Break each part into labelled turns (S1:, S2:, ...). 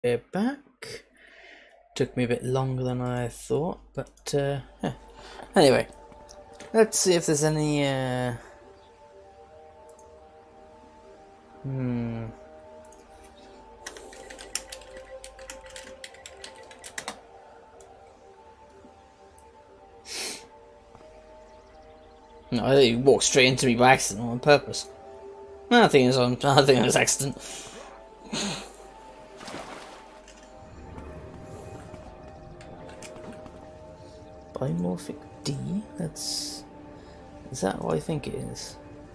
S1: We're back. Took me a bit longer than I thought, but yeah. Anyway, let's see if there's any No, I think you walked straight into me by accident on purpose. I think it was accident. Bimorphic D? Is that what I think it is?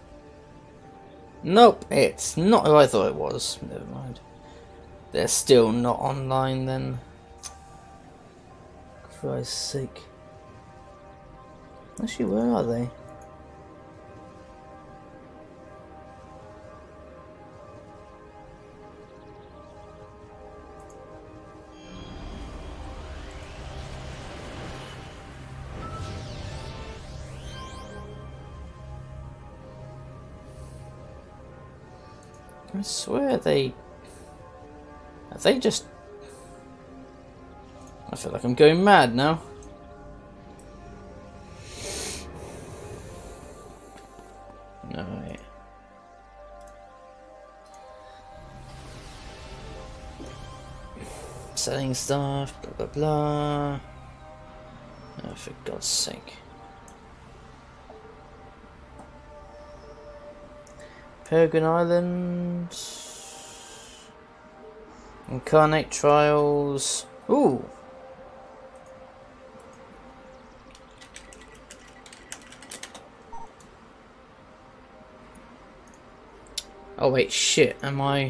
S1: Nope, it's not who I thought it was. Never mind. They're still not online then. Christ's sake. Actually, where are they? I swear have they just... I feel like I'm going mad now. No, wait. Selling stuff, blah blah blah. Oh, for God's sake. Peregrine Island, Incarnate Trials. Ooh. Oh wait, shit. Am I?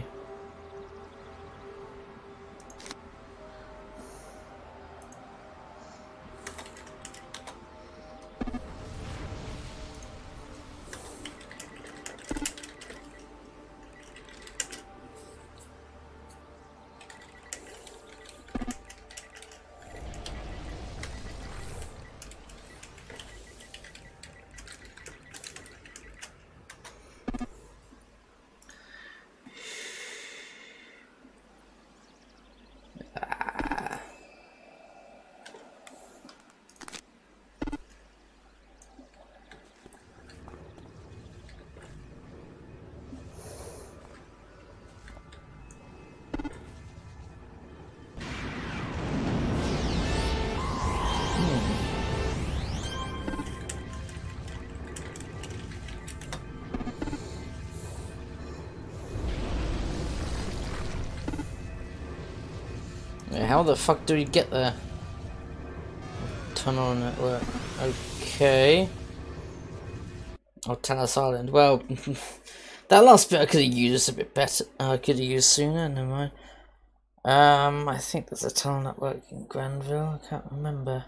S1: How the fuck do we get there? Tunnel network. Okay. Oh, Talos Island. Well, that last bit I could have used a bit better. I could have used sooner. Never mind. I think there's a tunnel network in Granville. I can't remember.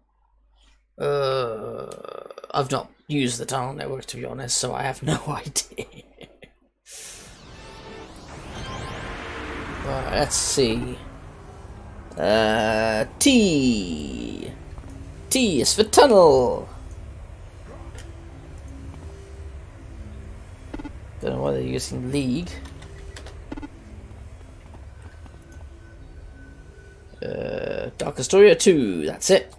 S1: I've not used the tunnel network to be honest, so I have no idea. Right, let's see. T. T is for tunnel. Don't know why they're using League. Dark Astoria 2, that's it.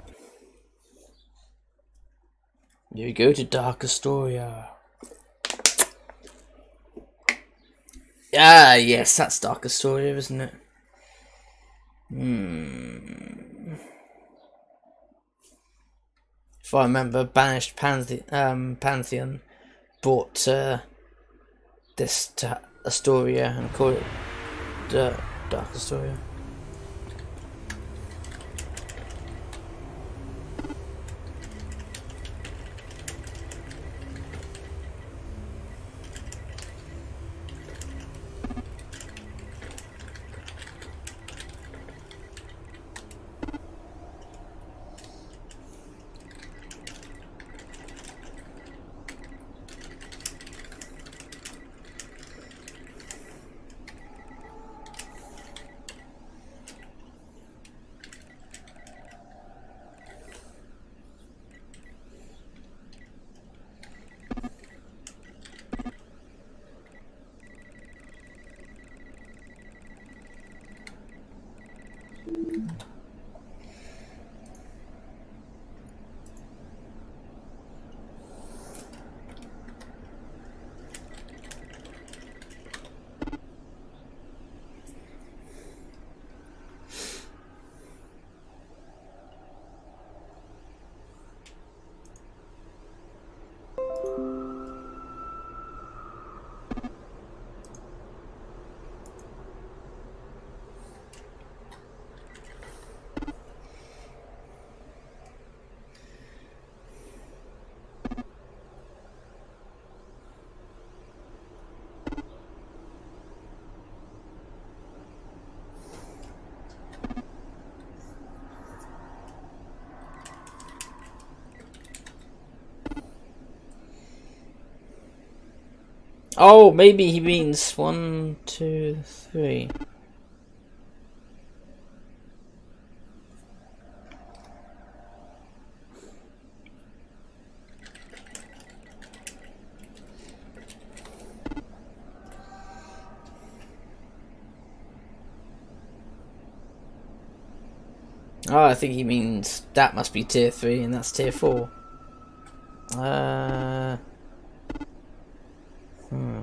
S1: Here we go to Dark Astoria. Ah, yes, that's Dark Astoria, isn't it? If I remember, Banished Pantheon bought this to Astoria and called it Dark Astoria. Oh, maybe he means 1, 2, 3. Oh, I think he means that must be tier 3 and that's tier 4. Hmm.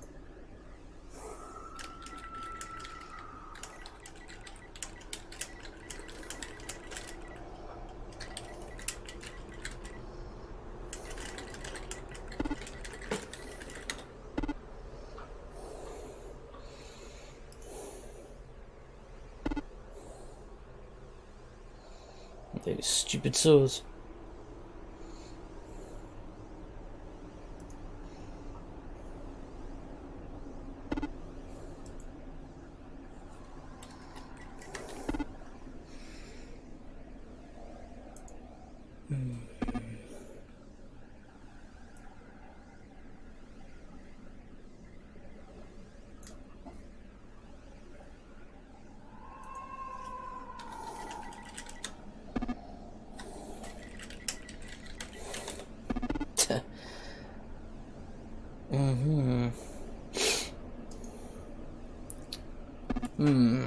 S1: Those stupid swords. Mm-hmm. Hmm.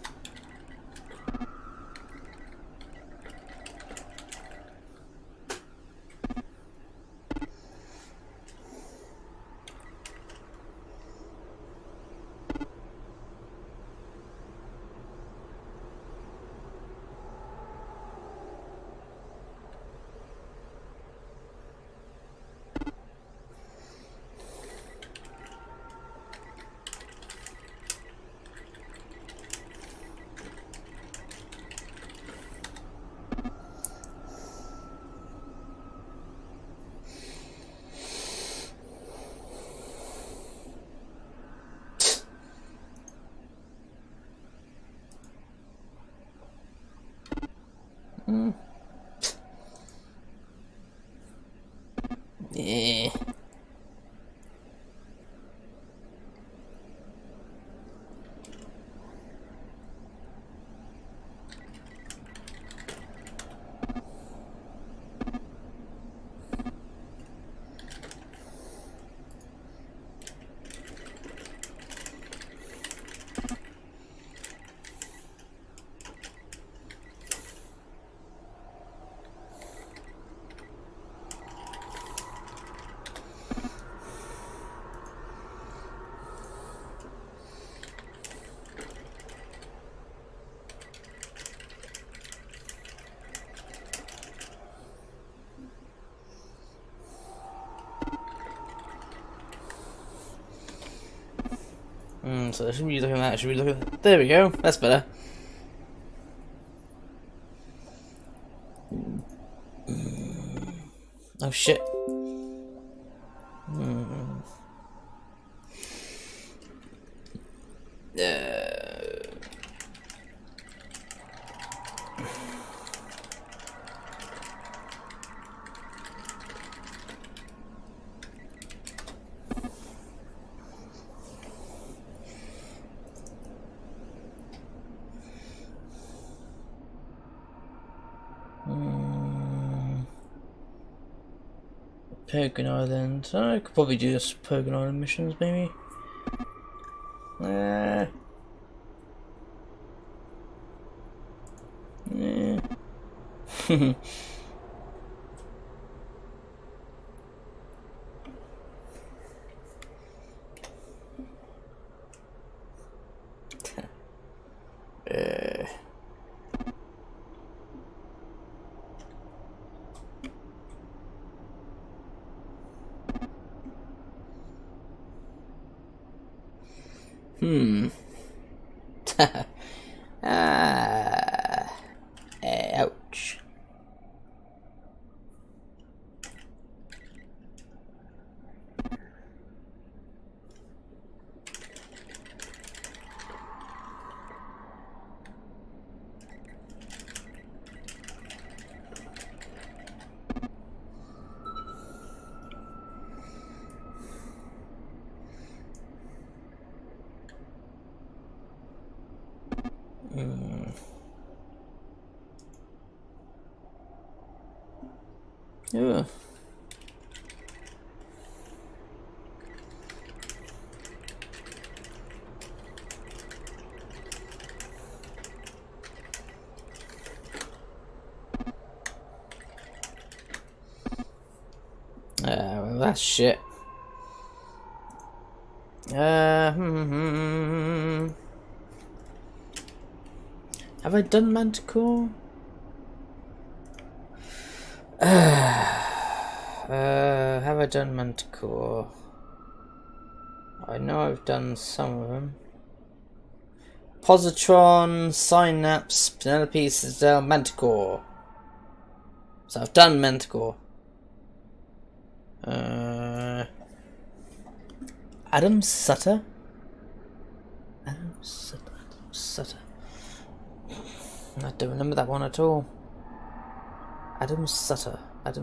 S1: Mm. Yeah. So should we be looking at that? Should we look at... There we go. That's better. Oh shit. Pagan Island. I could probably do this Pagan Island missions, maybe. Ouch. Ooh. Well, that's shit. Have I done Manticore? Have I done Manticore? I know I've done some of them. Positron, Synapse, Penelope, Citadel, Manticore. So I've done Manticore. Adam Sutter? Adam Sutter. I don't remember that one at all. Adam Sutter.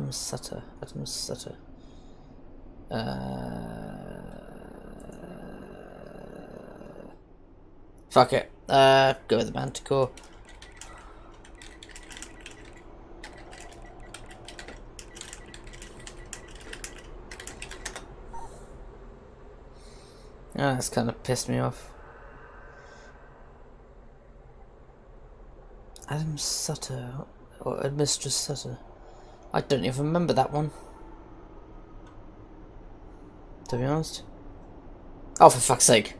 S1: Fuck it. Go with the Manticore. Ah, that's kind of pissed me off. Adam Sutter, or Mistress Sutter. I don't even remember that one, to be honest. Oh, for fuck's sake.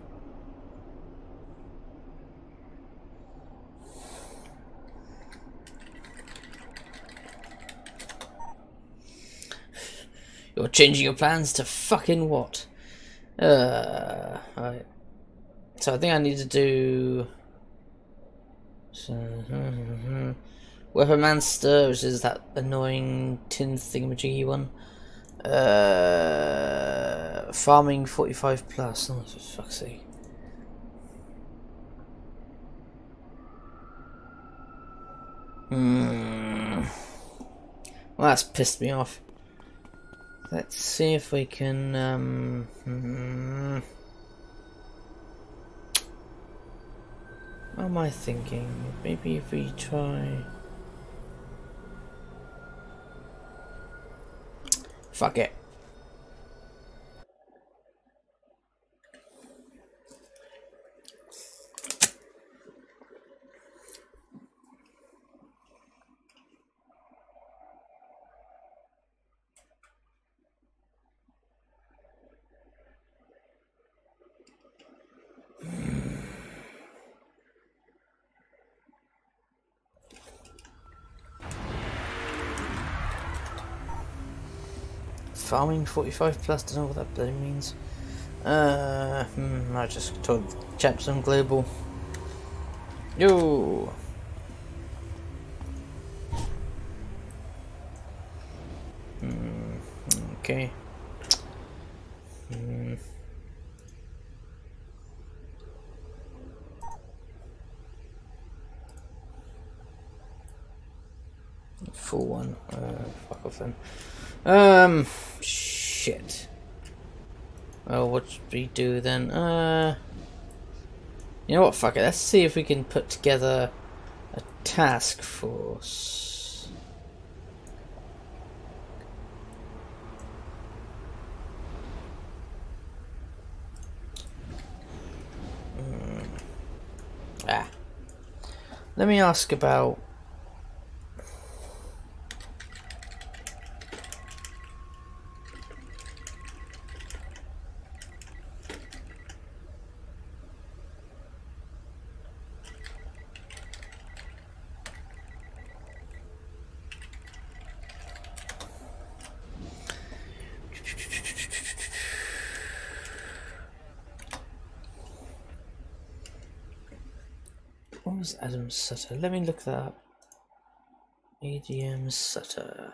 S1: You're changing your plans to fucking what? Right. So I think I need to do... Weaponmaster, which is that annoying tin thingamajiggy one. Farming 45 plus. Oh, for fuck's sake. Well, that's pissed me off. Let's see if we can. What am I thinking? Maybe if we try. Fuck it. Farming 45 plus, don't know what that bloody means. I just told chaps on global. Yo. Okay. Full one. Fuck off then. Shit. Well, what should we do then? You know what? Fuck it. Let's see if we can put together a task force. Let me ask about. What was Adam Sutter? Let me look that up. ADM Sutter.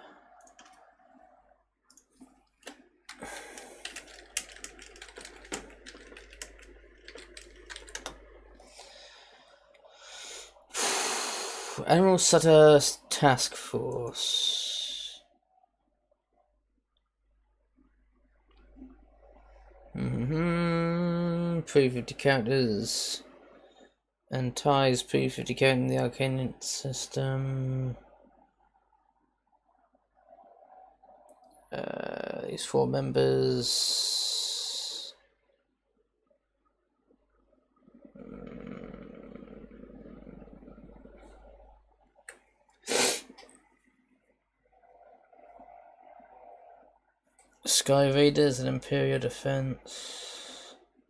S1: Admiral Sutter's Task Force. Pre-50 characters. And ties P50 code in the Incarnate system. These 4 members. Sky Raiders and Imperial Defense.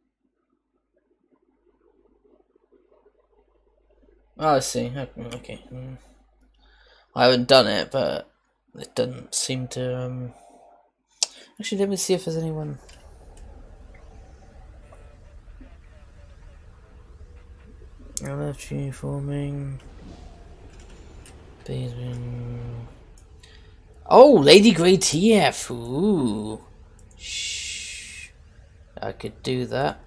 S1: Oh, I see. Okay. I haven't done it, but it doesn't seem to. Actually, let me see if there's anyone. LFG forming. Oh, Lady Grey TF. Ooh. Shh. I could do that.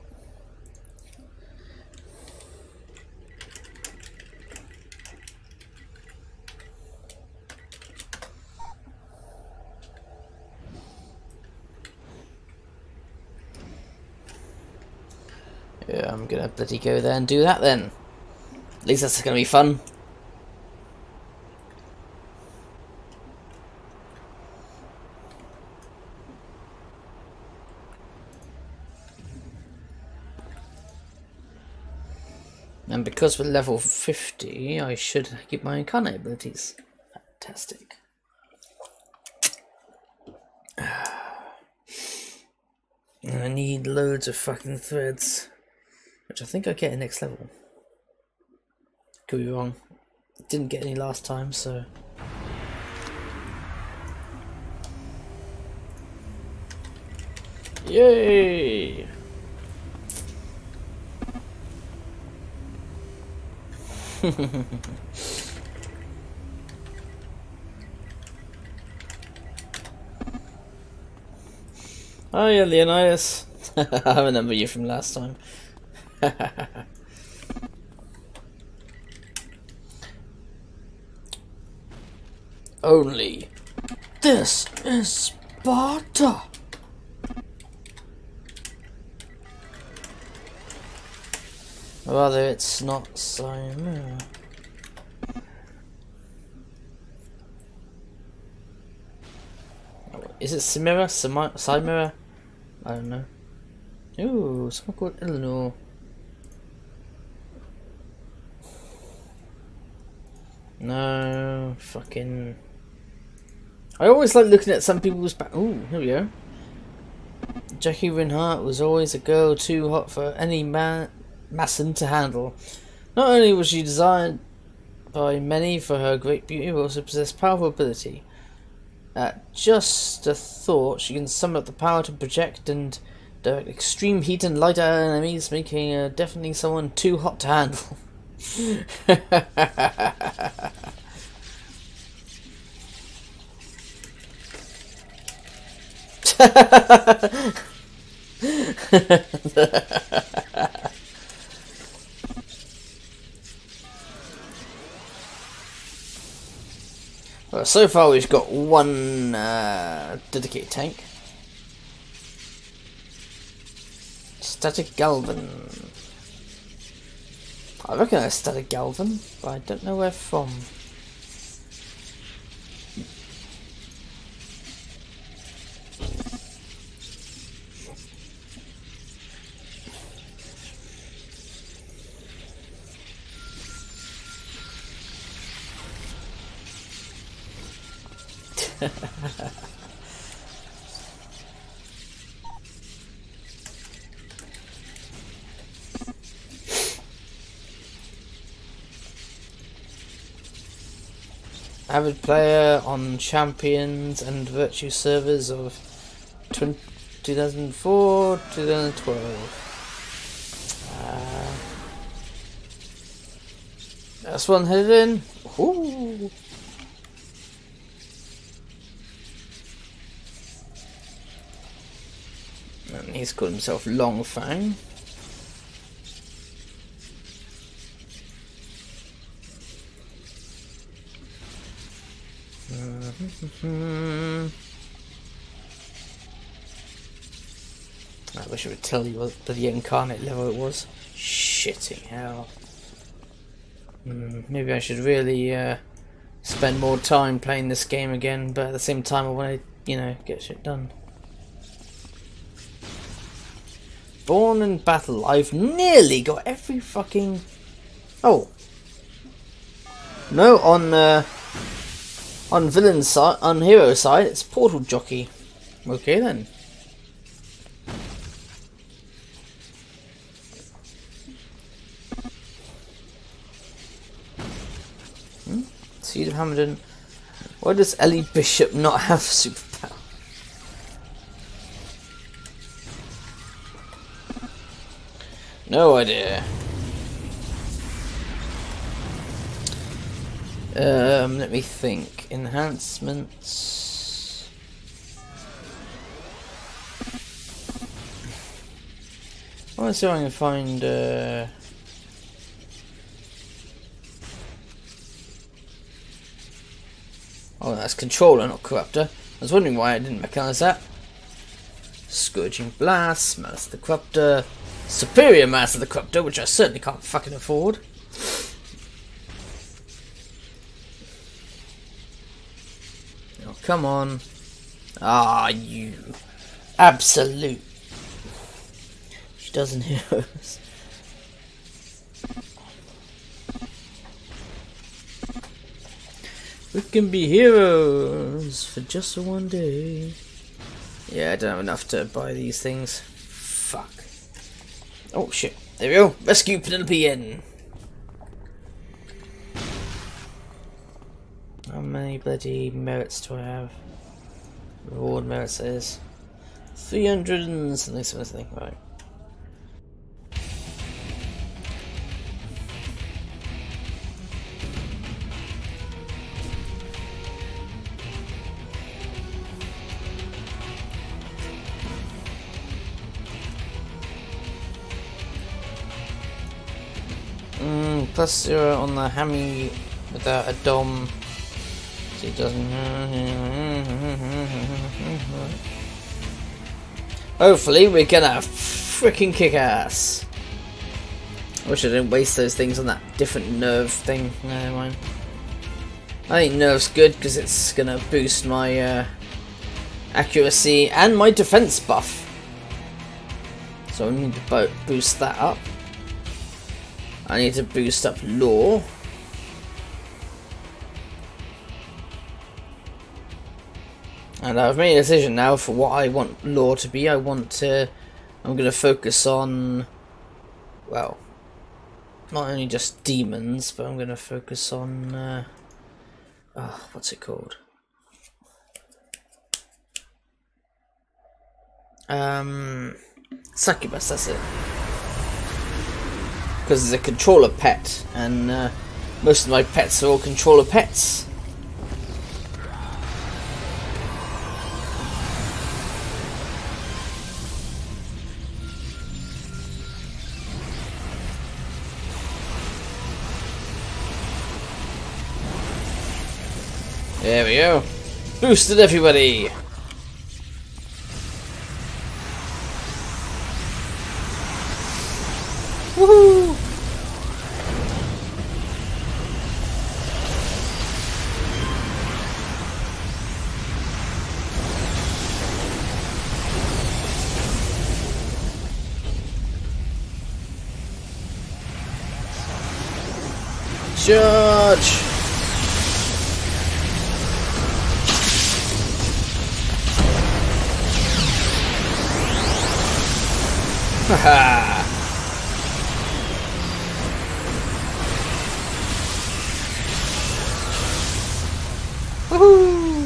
S1: Yeah, I'm gonna bloody go there and do that then. At least that's gonna be fun. And because we're level 50, I should keep my Incarnate abilities. Fantastic. I need loads of fucking threads, which I think I get at next level. Could be wrong. Didn't get any last time, so. Yay! Oh yeah, Leonidas. I remember you from last time. Only this is Sparta. Rather, it's not Simon. Is it Samira? Simira? I don't know. Ooh, someone called Eleanor. No, fucking. I always like looking at some people's back. Ooh, here we go. Jackie Reinhardt was always a girl too hot for any Masson to handle. Not only was she desired by many for her great beauty, but also possessed powerful ability. At just a thought, she can summon up the power to project and direct extreme heat and light at enemies, making her definitely someone too hot to handle. Well, so far we've got one dedicated tank. Static Galvan. I recognise Static Galvan, but I don't know where from. Avid player on Champions and Virtue servers of 2004, 2012. That's one headed in. Ooh. And he's called himself Longfang. I wish I would tell you what the Incarnate level it was. Shitting hell. Maybe I should really spend more time playing this game again, but at the same time I want to you know, get shit done. Born in battle. I've nearly got every fucking... Oh. No, on villain side, on hero side, it's portal jockey. Okay then. Seed of Hamilton. Why does Ellie Bishop not have superpower? No idea. Let me think. Enhancements. I want to see if I can find. Oh, that's controller, not corruptor. I was wondering why I didn't recognise that. Scourging Blast, Master the Corruptor, Superior Master the Corruptor, which I certainly can't fucking afford. Oh, come on. Ah, you. Absolute. She doesn't heroes. We can be heroes for just one day. Yeah, I don't have enough to buy these things. Fuck. Oh shit. There we go. Rescue Penelope N. How many bloody merits do I have? Reward merits is 300 and something. Right. Plus 0 on the hammy without a dom, so it doesn't. Hopefully, we're gonna freaking kick ass. I wish I didn't waste those things on that different nerve thing. Never mind. I think nerve's good because it's gonna boost my accuracy and my defense buff. So I need to boost that up. I need to boost up lore. And I've made a decision now for what I want lore to be. I'm going to focus on, well, not only just demons, but I'm going to focus on, what's it called? Succubus, that's it. Because it's a controller pet, and most of my pets are all controller pets. There we go. Boosted everybody. Woohoo! Charge! Haha! Woohoo!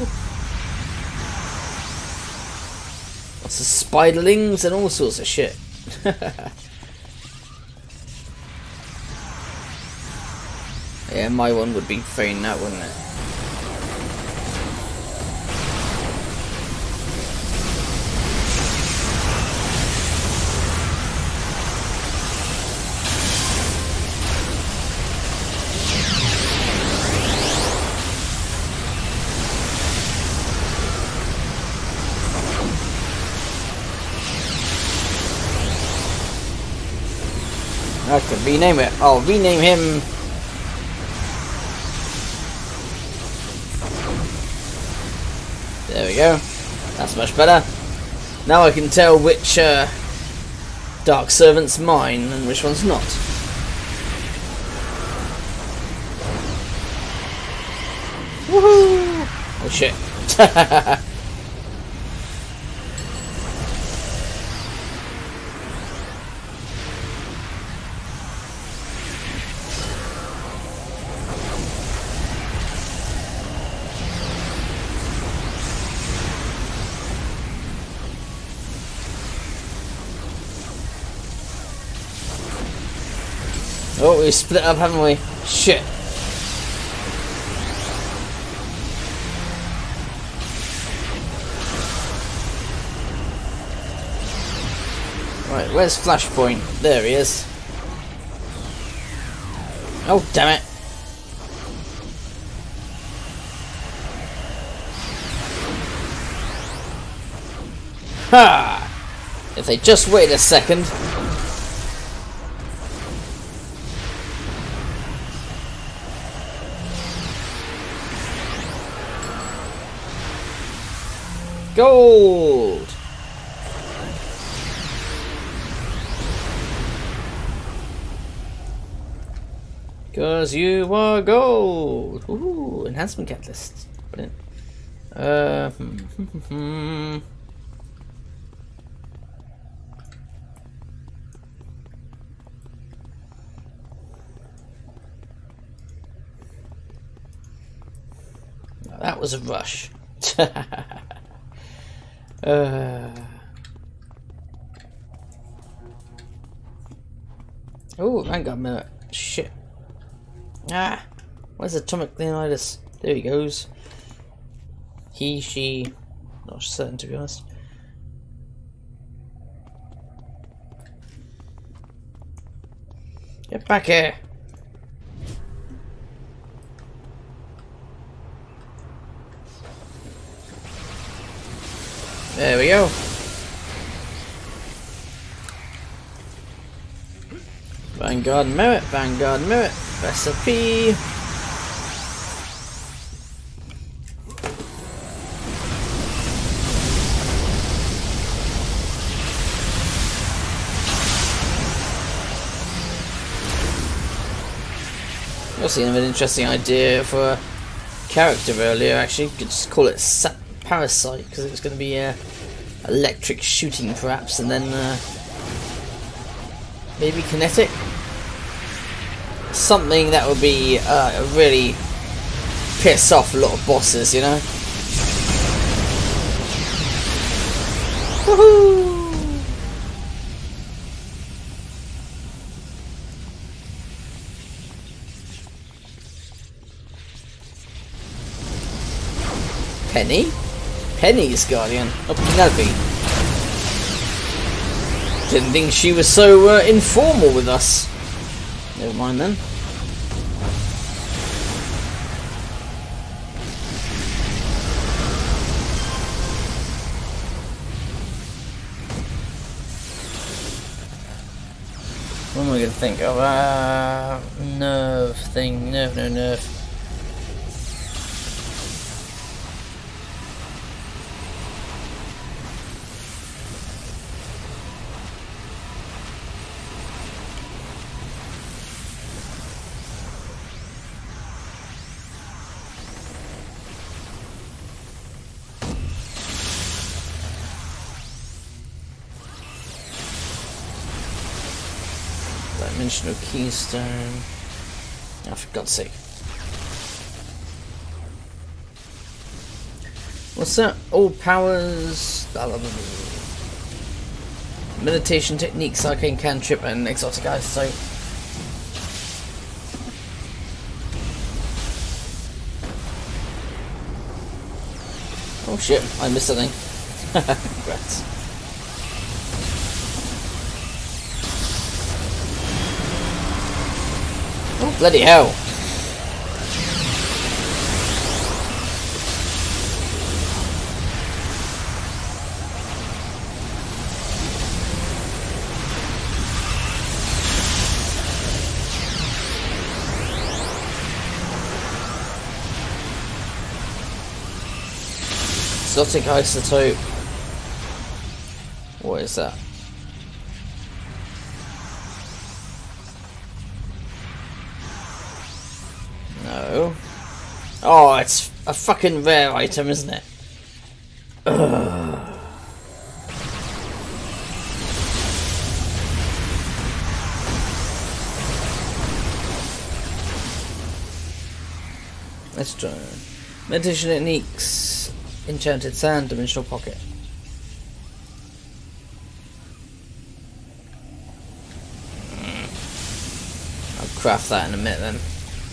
S1: Lots of spiderlings and all sorts of shit. Yeah, my one would be failing that, wouldn't it? I could rename it. I'll rename him. There we go. That's much better. Now I can tell which Dark Servant's mine and which one's not. Woohoo! Oh shit. Oh, we split up, haven't we? Shit. Right, where's Flashpoint? There he is. Oh, damn it. Ha! If they just wait a second. Gold! Because you are gold! Ooh, enhancement catalyst. Brilliant. Now that was a rush. Oh, Vanguard minute. Shit. Ah! Where's Atomic Leonidas? There he goes. He, she. Not certain, to be honest. Get back here! There we go. Vanguard merit, recipe. Also, an interesting idea for a character earlier. Actually, you could just call it Parasite, because it was going to be electric shooting, perhaps, and then maybe kinetic. Something that would be really piss off a lot of bosses, you know. Woohoo! Penny? Penny's Guardian. Oh, Penelope. Didn't think she was so informal with us. Never mind then. What am I going to think of? Nerve thing. Nerve. Dimensional keystone. Oh, for God's sake. What's that? All powers. Meditation techniques, arcane cantrip, and exotic ice. So. Oh shit! I missed something. Congrats. Oh, bloody hell. Exotic isotope. What is that? No. Oh, it's a fucking rare item, isn't it? Ugh. Let's try. Meditation techniques. Enchanted sand, dimensional pocket. I'll craft that in a minute then.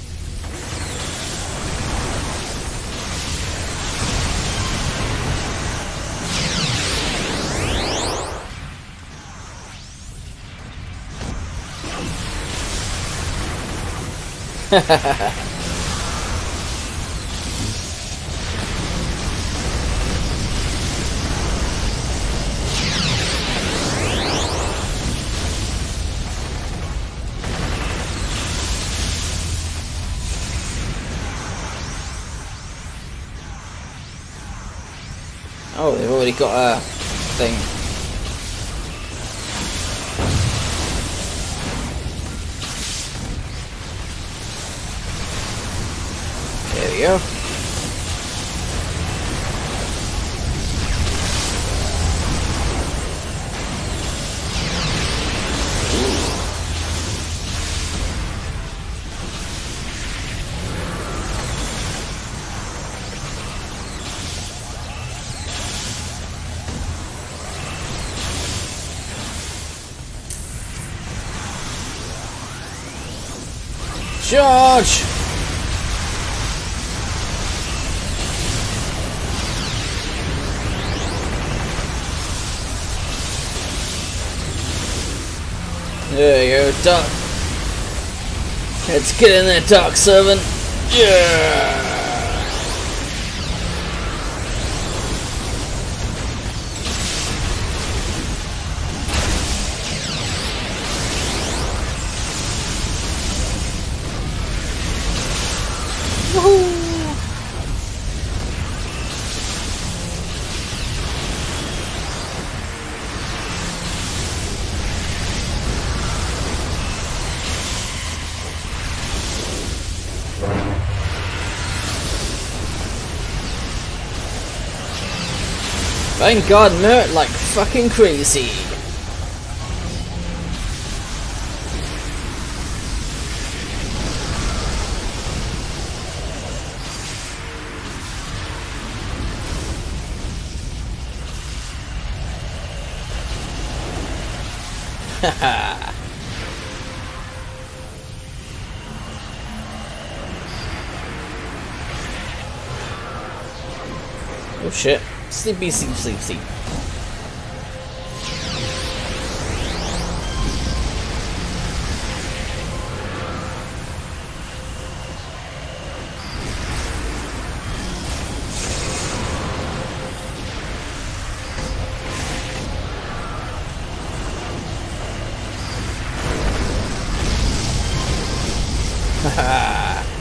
S1: Oh, they've already got a thing. There we go. Charge! There you go, Dark. Let's get in there, Dark Servant. Yeah! Thank God, Mert like fucking crazy. Haha. Oh shit. Sleepy, sleep, sleep, sleep. Haha.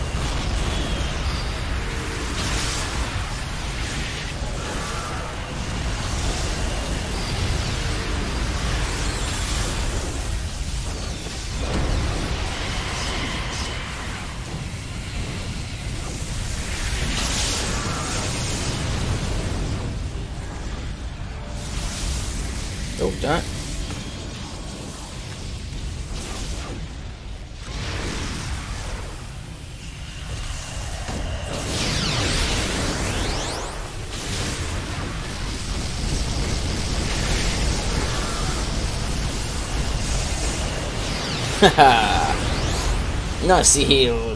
S1: Oh, that. Haha. Nicely healed.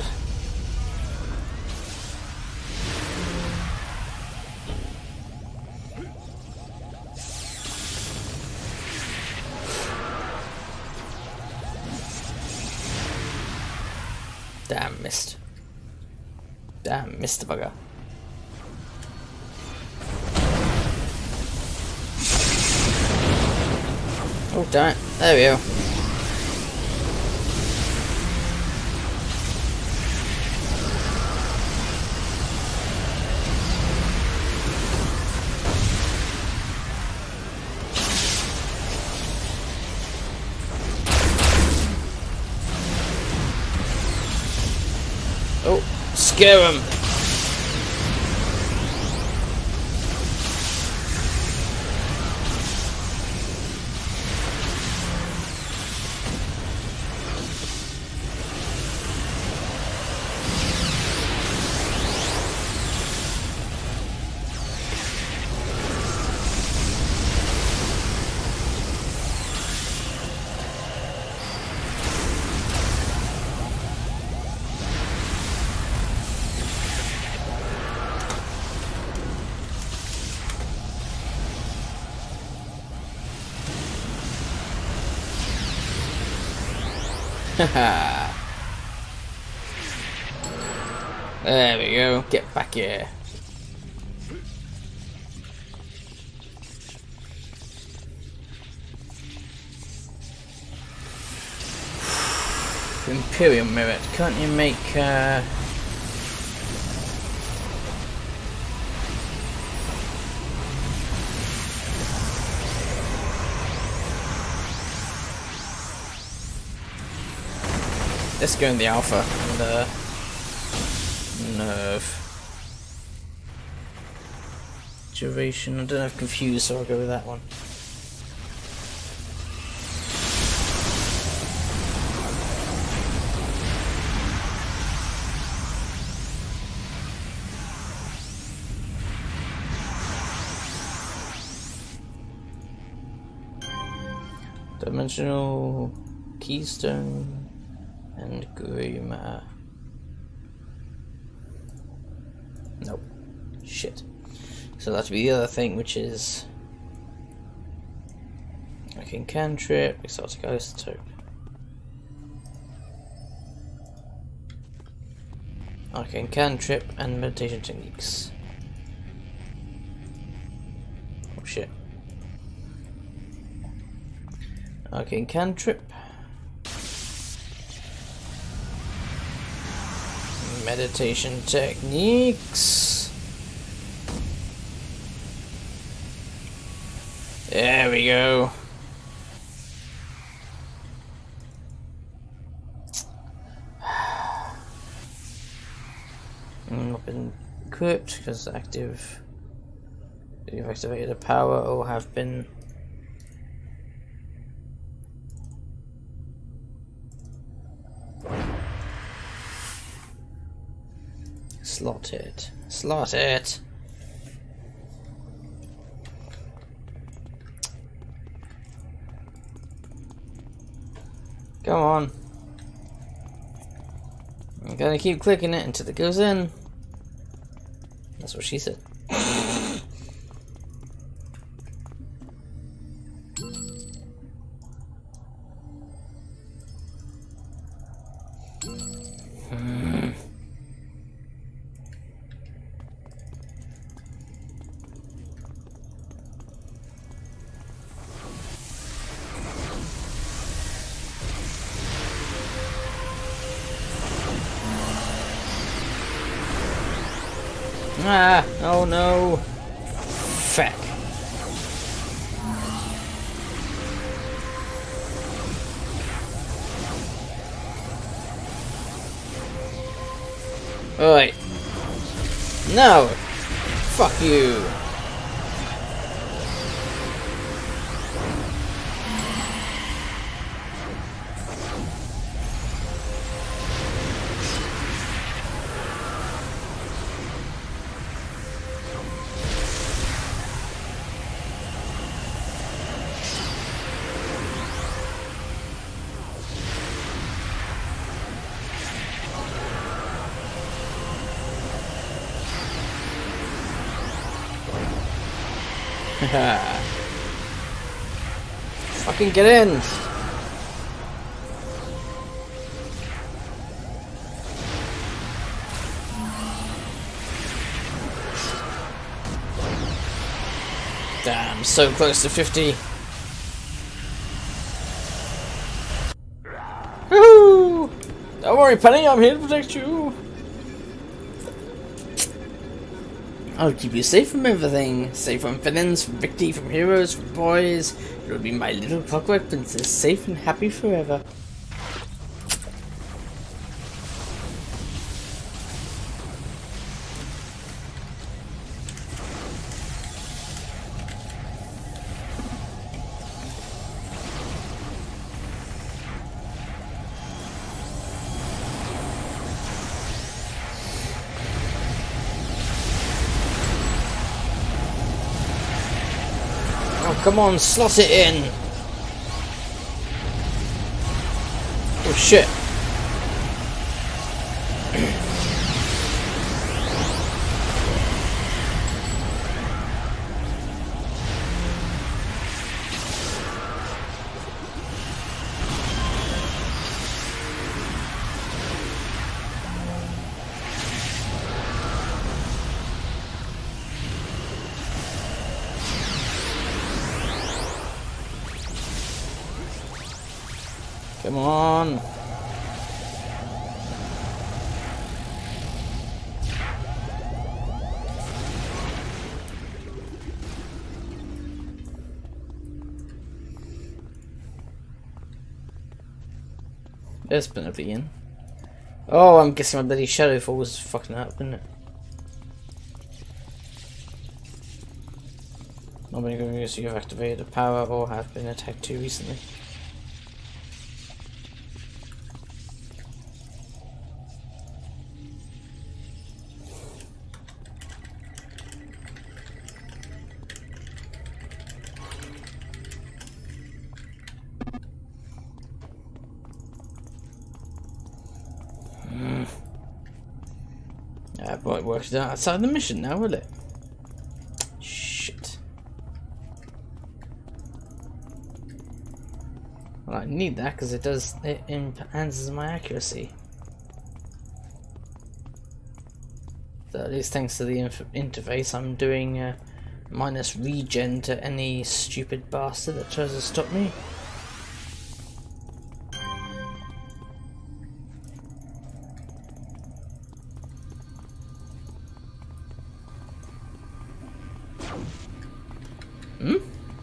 S1: Damn, missed. Damn, missed the bugger. Oh, damn it. There we go. Oh, scare him! There we go. Get back here. Imperial merit. Can't you make let's go in the alpha and nerve. Duration, I don't have confused, so I'll go with that one. Dimensional keystone and grey matter. Nope. Shit. So that'll be the other thing, which is like cantrip, exotic isotope. Okay, cantrip and meditation techniques. Oh shit. Okay, cantrip. Meditation techniques. There we go. Not been equipped because active. You've activated a power or have been. Slot it. Slot it. Come on. I'm gonna keep clicking it until it goes in. That's what she said. Ah, oh no. Fuck. Alright. No. Fuck you. Fucking get in! Damn, so close to 50. Woohoo! Don't worry, Penny, I'm here to protect you. I'll keep you safe from everything. Safe from villains, from Victy, from heroes, from boys. You'll be my little clockwork princess, safe and happy forever. Oh, come on, slot it in. Oh shit. Come on. There's been a being. Oh, I'm guessing my bloody shadow fall was fucking up, didn't it? Not many good you have activated a power or have been attacked too recently. That might work it out outside the mission now, will it? Shit. Well, I need that because it enhances my accuracy. So at least thanks to the interface, I'm doing minus regen to any stupid bastard that tries to stop me. Hmm?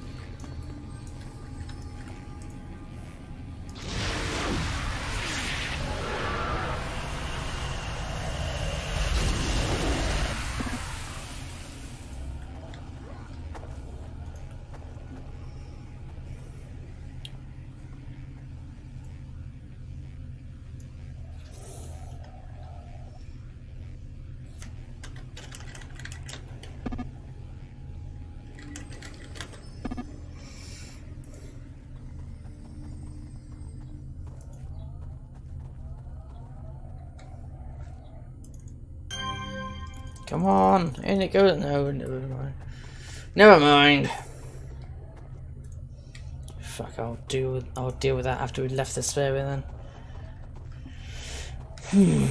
S1: Come on, in it goes. No, never mind. Never mind. Fuck, I'll deal with that after we left this area then.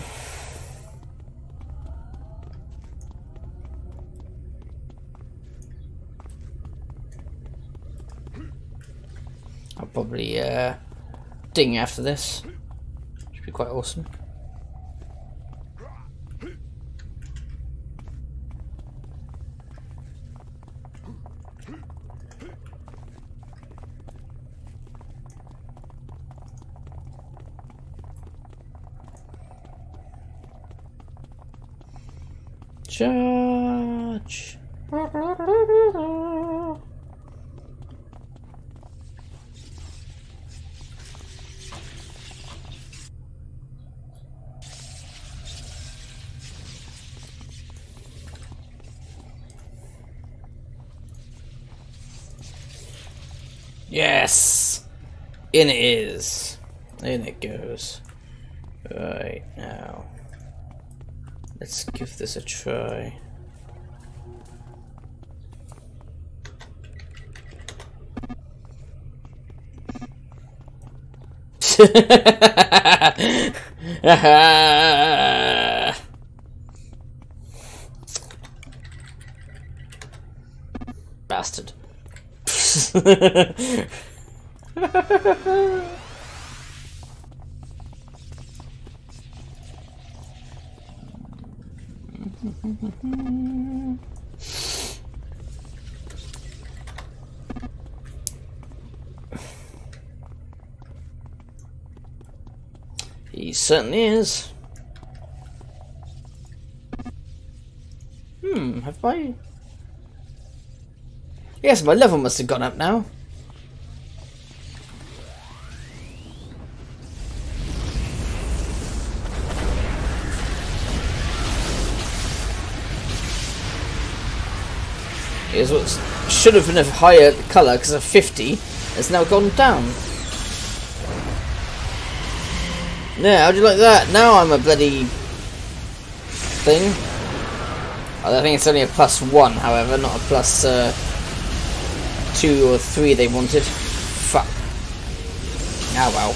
S1: I'll probably ding after this. Should be quite awesome. Charge. Yes! In it is. In it goes. Right now. Let's give this a try. Bastard. He certainly is. Have I? Yes, my level must have gone up now. is what should have been a higher colour because of 50 has now gone down. Yeah, how do you like that? Now I'm a bloody thing. I think it's only a +1, however, not a plus 2 or 3 they wanted. Fuck. Ah well.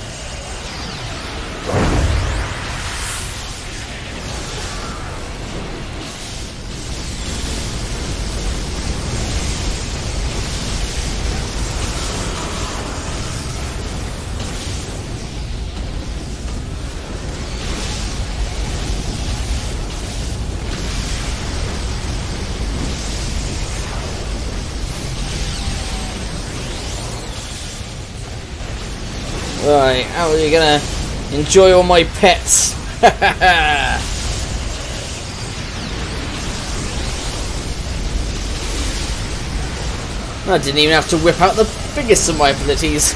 S1: Right, how are you gonna enjoy all my pets? I didn't even have to whip out the biggest of my abilities.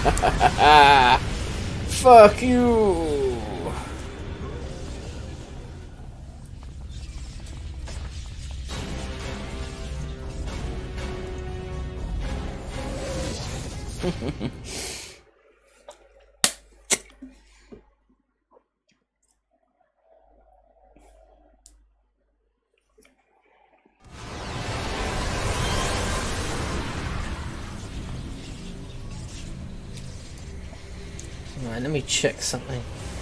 S1: Fuck you. Right, let me check something.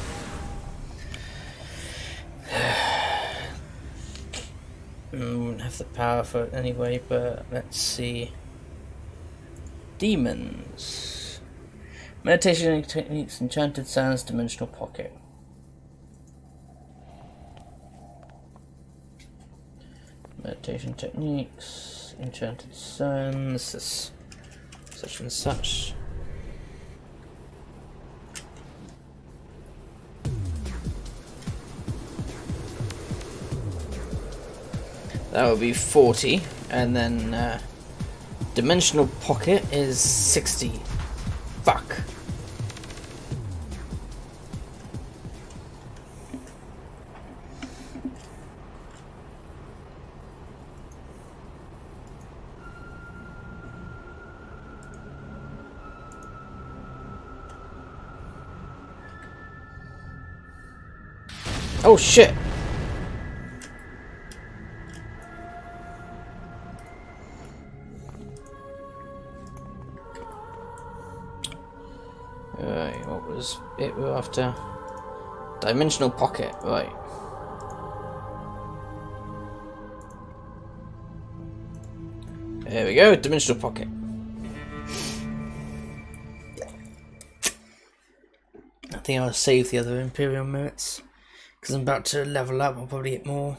S1: Wouldn't have the power for it anyway, but let's see. Demons. Meditation techniques, enchanted sands, dimensional pocket. Meditation techniques, enchanted sands, such and such. That would be 40, and then dimensional pocket is 60. Fuck. Oh shit. Right, what was it we were after? Dimensional pocket, right. There we go, dimensional pocket. I think I'll save the other Imperial merits because I'm about to level up. I'll probably get more.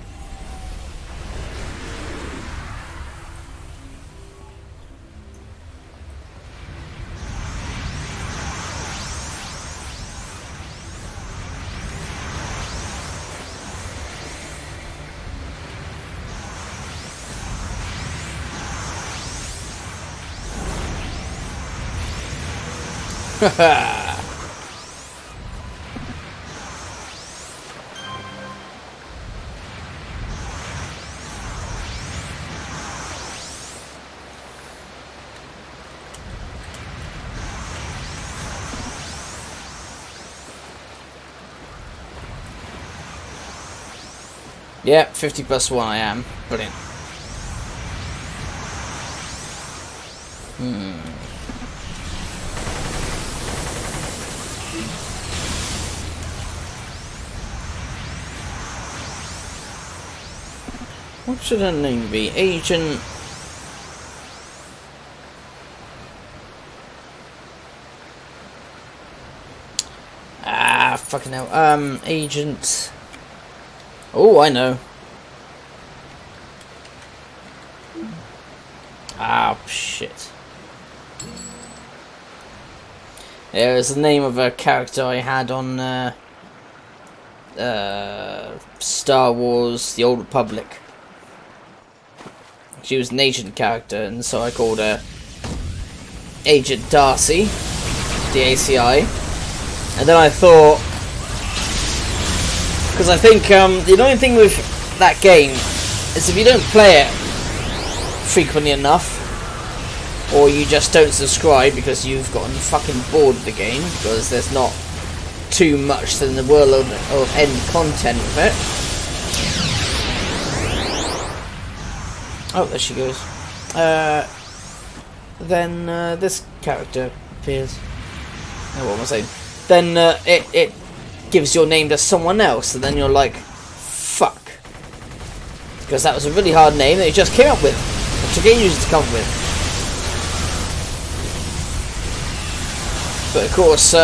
S1: Yeah, 50 plus 1 I am. Brilliant. What should her name be? Agent... Ah, fucking hell. Agent... Oh, I know. Ah, shit. Yeah, it's the name of a character I had on Star Wars: The Old Republic. She was an agent character, and so I called her Agent Darcy, DACI. And then I thought, because I think the annoying thing with that game is if you don't play it frequently enough, or you just don't subscribe because you've gotten fucking bored of the game because there's not too much in the world of end content with it. Oh, there she goes. Then this character appears. Oh, what am I saying? Then it gives your name to someone else, and then you're like, fuck. Because that was a really hard name that you just came up with. It took ages to come up with. But of course,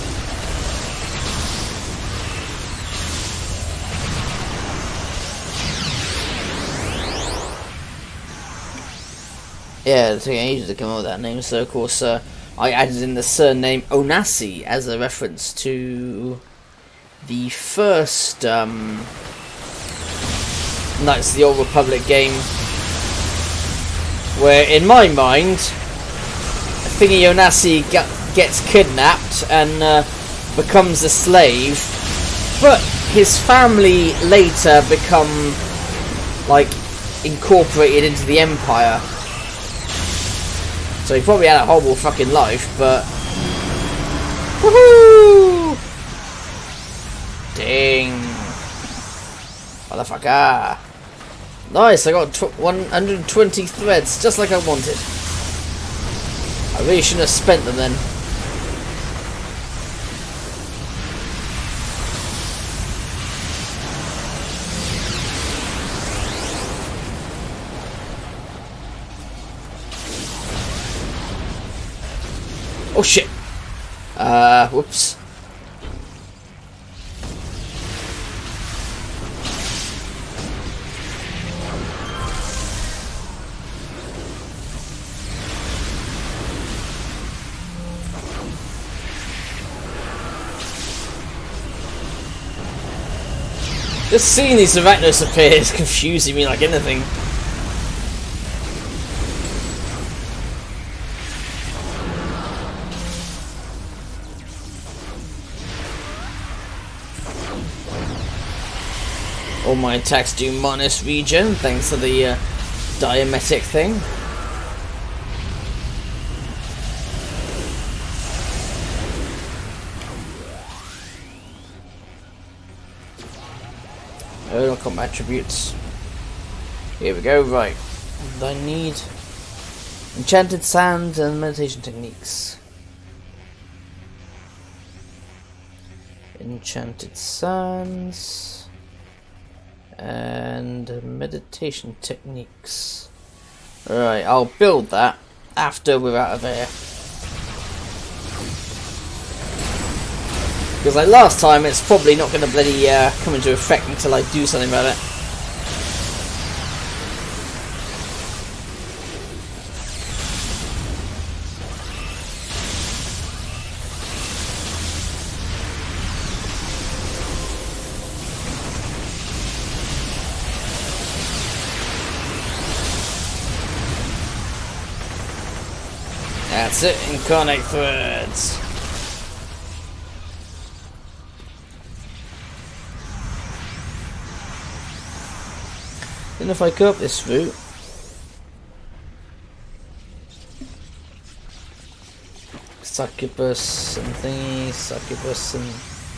S1: yeah, it took ages to come up with that name, so of course I added in the surname Onasi as a reference to the first Knights of the Old Republic game, where in my mind Thingy Onasi gets kidnapped and becomes a slave, but his family later become like incorporated into the Empire. So he probably had a horrible fucking life, but woohoo! Ding, motherfucker! Nice, I got 120 threads, just like I wanted. I really shouldn't have spent them then. Oh shit! Whoops. Just seeing these arachnos appear is confusing me like anything. All my attacks do minus regen thanks to the diametic thing. Oh, combat attributes. Here we go, right. I need enchanted sands and meditation techniques. Enchanted sands and meditation techniques. Right, I'll build that after we're out of here. Because like last time, it's probably not going to bloody come into effect until I do something about it. That's it, Incarnate threads. Then if I go up this route, succubus and thingy, succubus and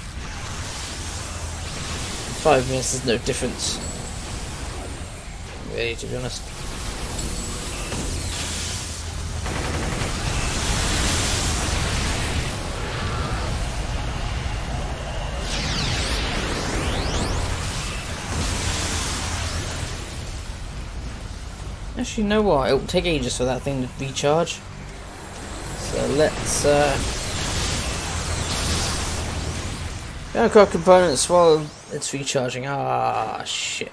S1: 5 minutes, there's no difference. Really, to be honest. Actually, you know what? It will take ages for that thing to recharge. So let's got components while it's recharging. Ah, shit.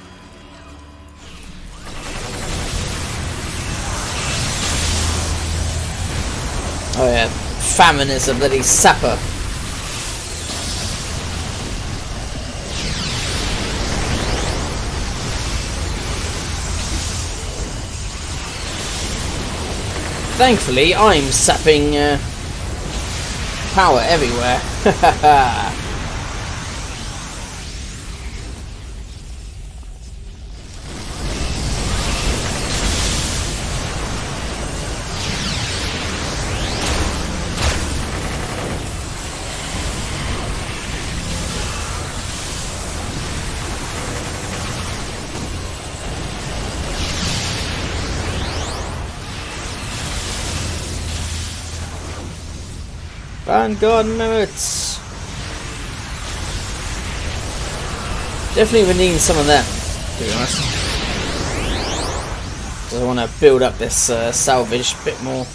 S1: Oh yeah, famine is a bloody sapper. Thankfully, I'm sapping power everywhere. Vanguard merits. Definitely been needing some of them, to be honest. Because I want to build up this salvage a bit more.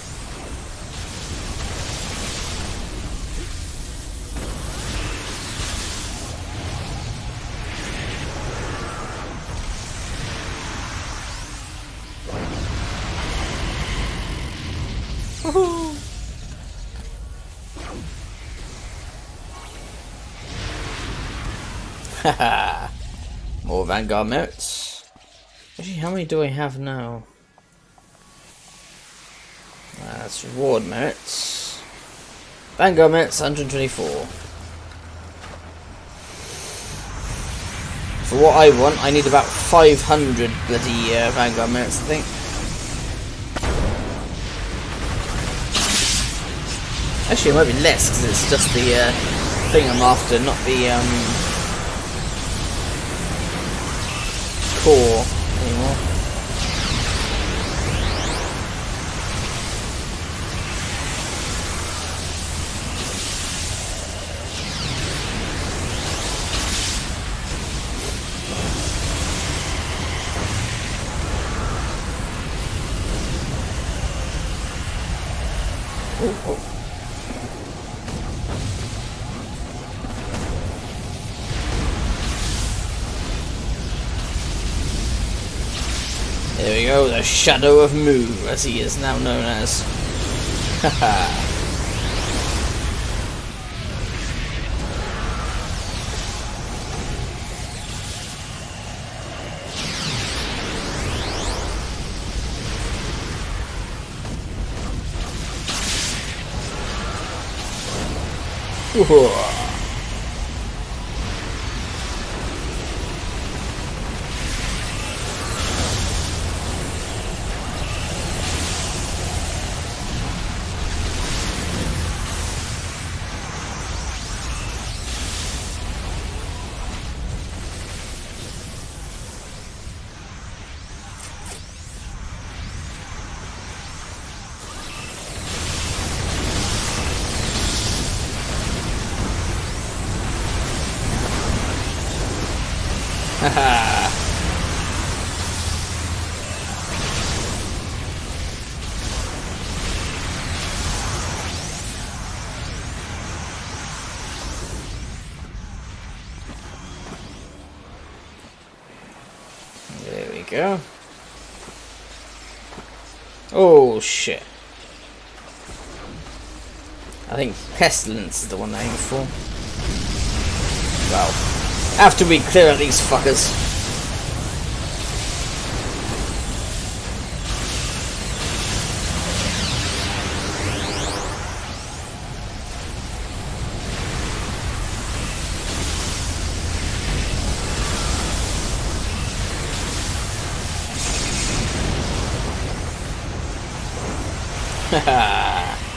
S1: Haha. More Vanguard merits. Actually, how many do I have now? That's reward merits. Vanguard merits 124. For what I want, I need about 500 bloody Vanguard merits, I think. Actually, it might be less because it's just the thing I'm after, not the core anymore. Oh. There we go, the Shadow of Mu, as he is now known as. Haha. Haha. There we go. Oh shit. I think Pestilence is the one I aim for. Well, after we clear out these fuckers. Haha.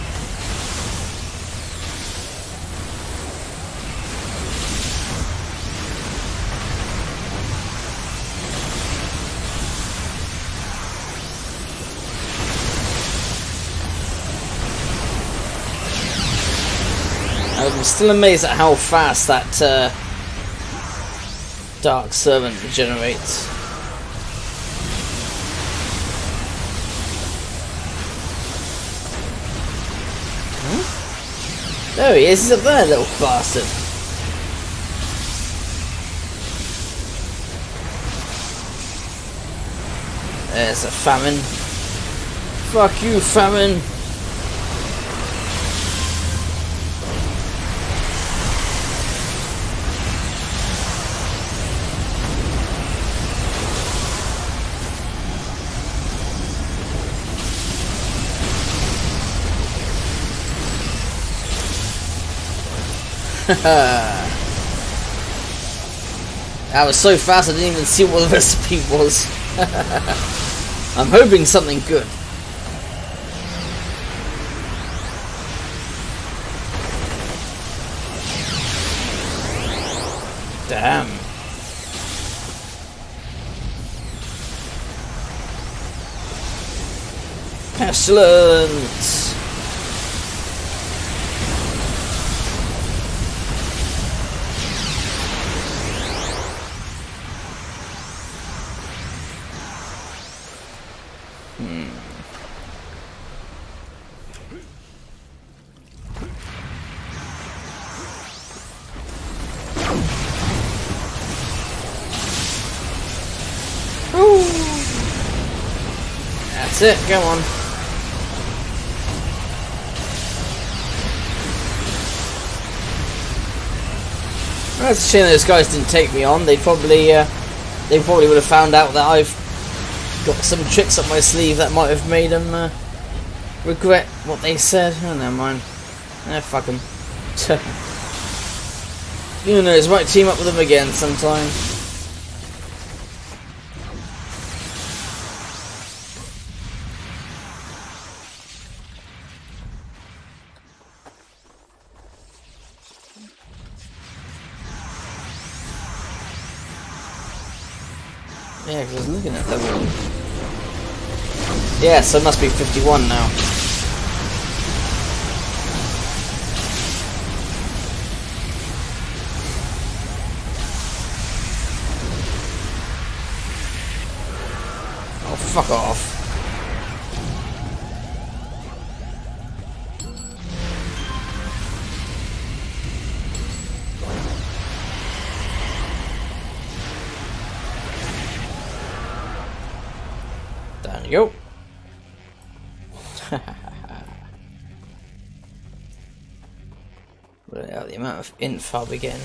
S1: I'm still amazed at how fast that Dark Servant regenerates. Huh? There he is, he's up there, little bastard. There's a famine. Fuck you, famine. That was so fast I didn't even see what the recipe was. I'm hoping something good. Damn. Pestilence. That's it, go on. Well, it's a shame those guys didn't take me on. They probably would have found out that I've got some tricks up my sleeve that might have made them regret what they said. Oh, never mind. Fuck them. Who knows, might team up with them again sometime. Yeah, because I was looking at level. Yeah, so it must be 51 now. Oh, fuck off. There you go. Well, the amount of info I'll be getting.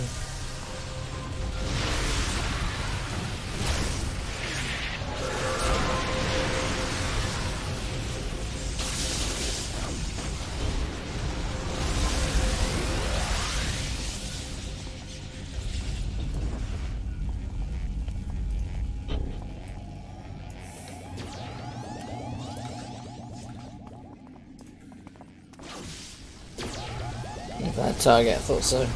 S1: That target, I thought so.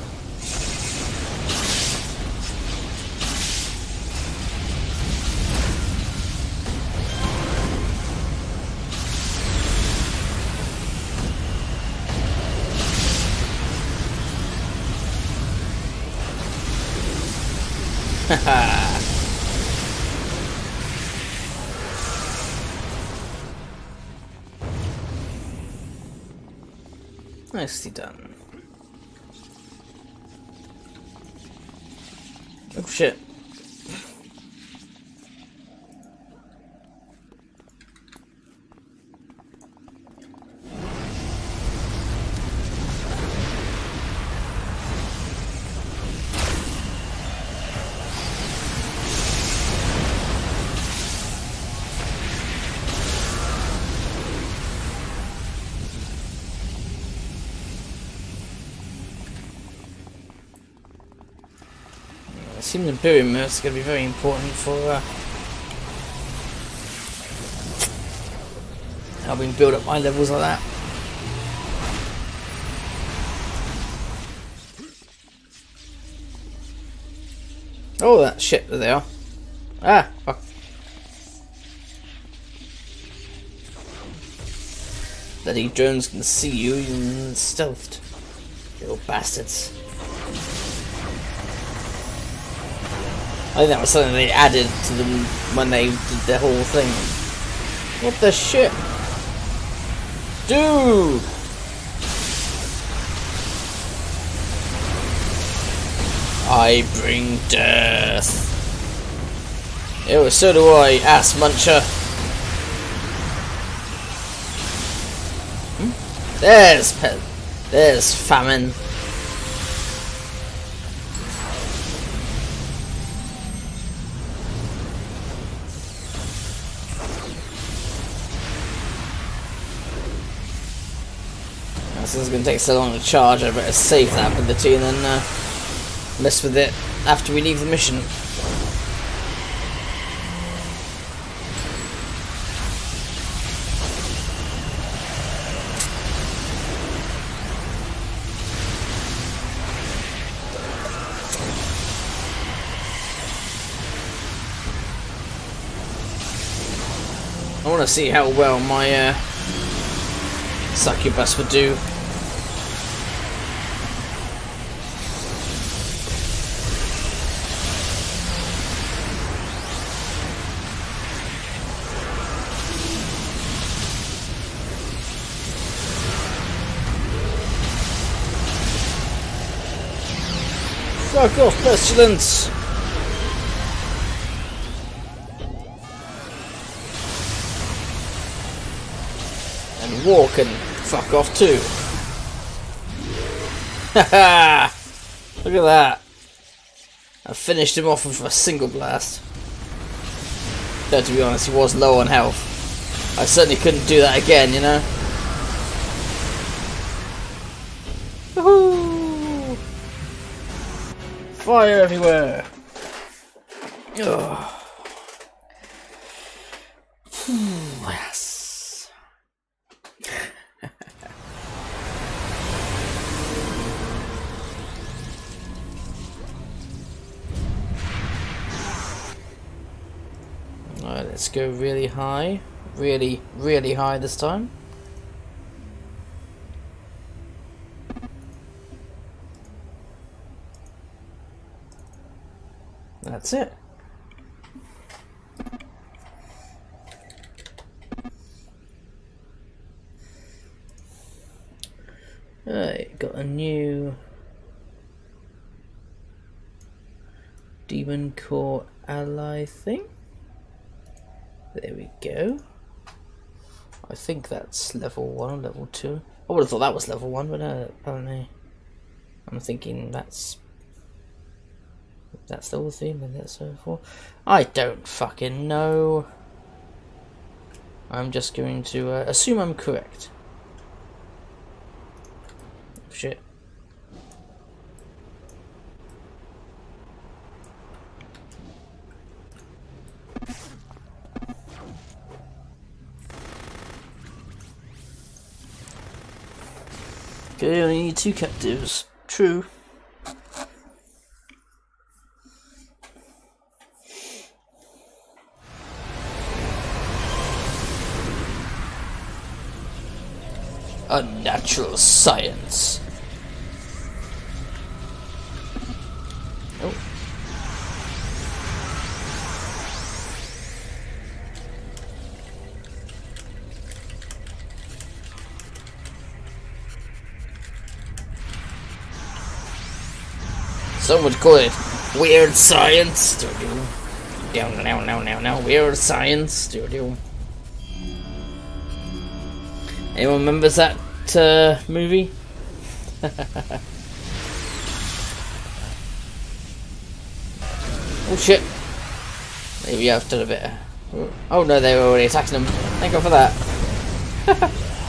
S1: Haha. Nicely done. Oh shit. It seems Imperium is going to be very important for helping build up my levels like that. Oh, that shit, there they are. Ah, fuck. Bloody drones can see you, you're stealthed. Little bastards. I think that was something they added to them when they did the whole thing. What the shit? Dude! I bring death. Ew, so do I, ass muncher. There's famine. This is going to take so long to charge, I better save that ability and then mess with it after we leave the mission. I want to see how well my succubus would do. Fuck off, pestilence! And war can fuck off too. Haha! Look at that. I finished him off with a single blast. Though to be honest, he was low on health. I certainly couldn't do that again, you know? Woohoo! Fire everywhere! Ugh. Yes. Alright, let's go really high. Really, really high this time. That's it. Alright, got a new Demon Core ally thing. There we go. I think that's level 1 or level 2. I would have thought that was level 1, but apparently I'm thinking that's level 3 and then that's level 4. I don't fucking know. I'm just going to assume I'm correct. Shit. Okay, I only need 2 captives. True. Unnatural science. Oh. Some would call it weird science. No, weird science. Anyone remembers that movie? Oh shit! Maybe I've done a bit. Oh no, they were already attacking them. Thank God for that.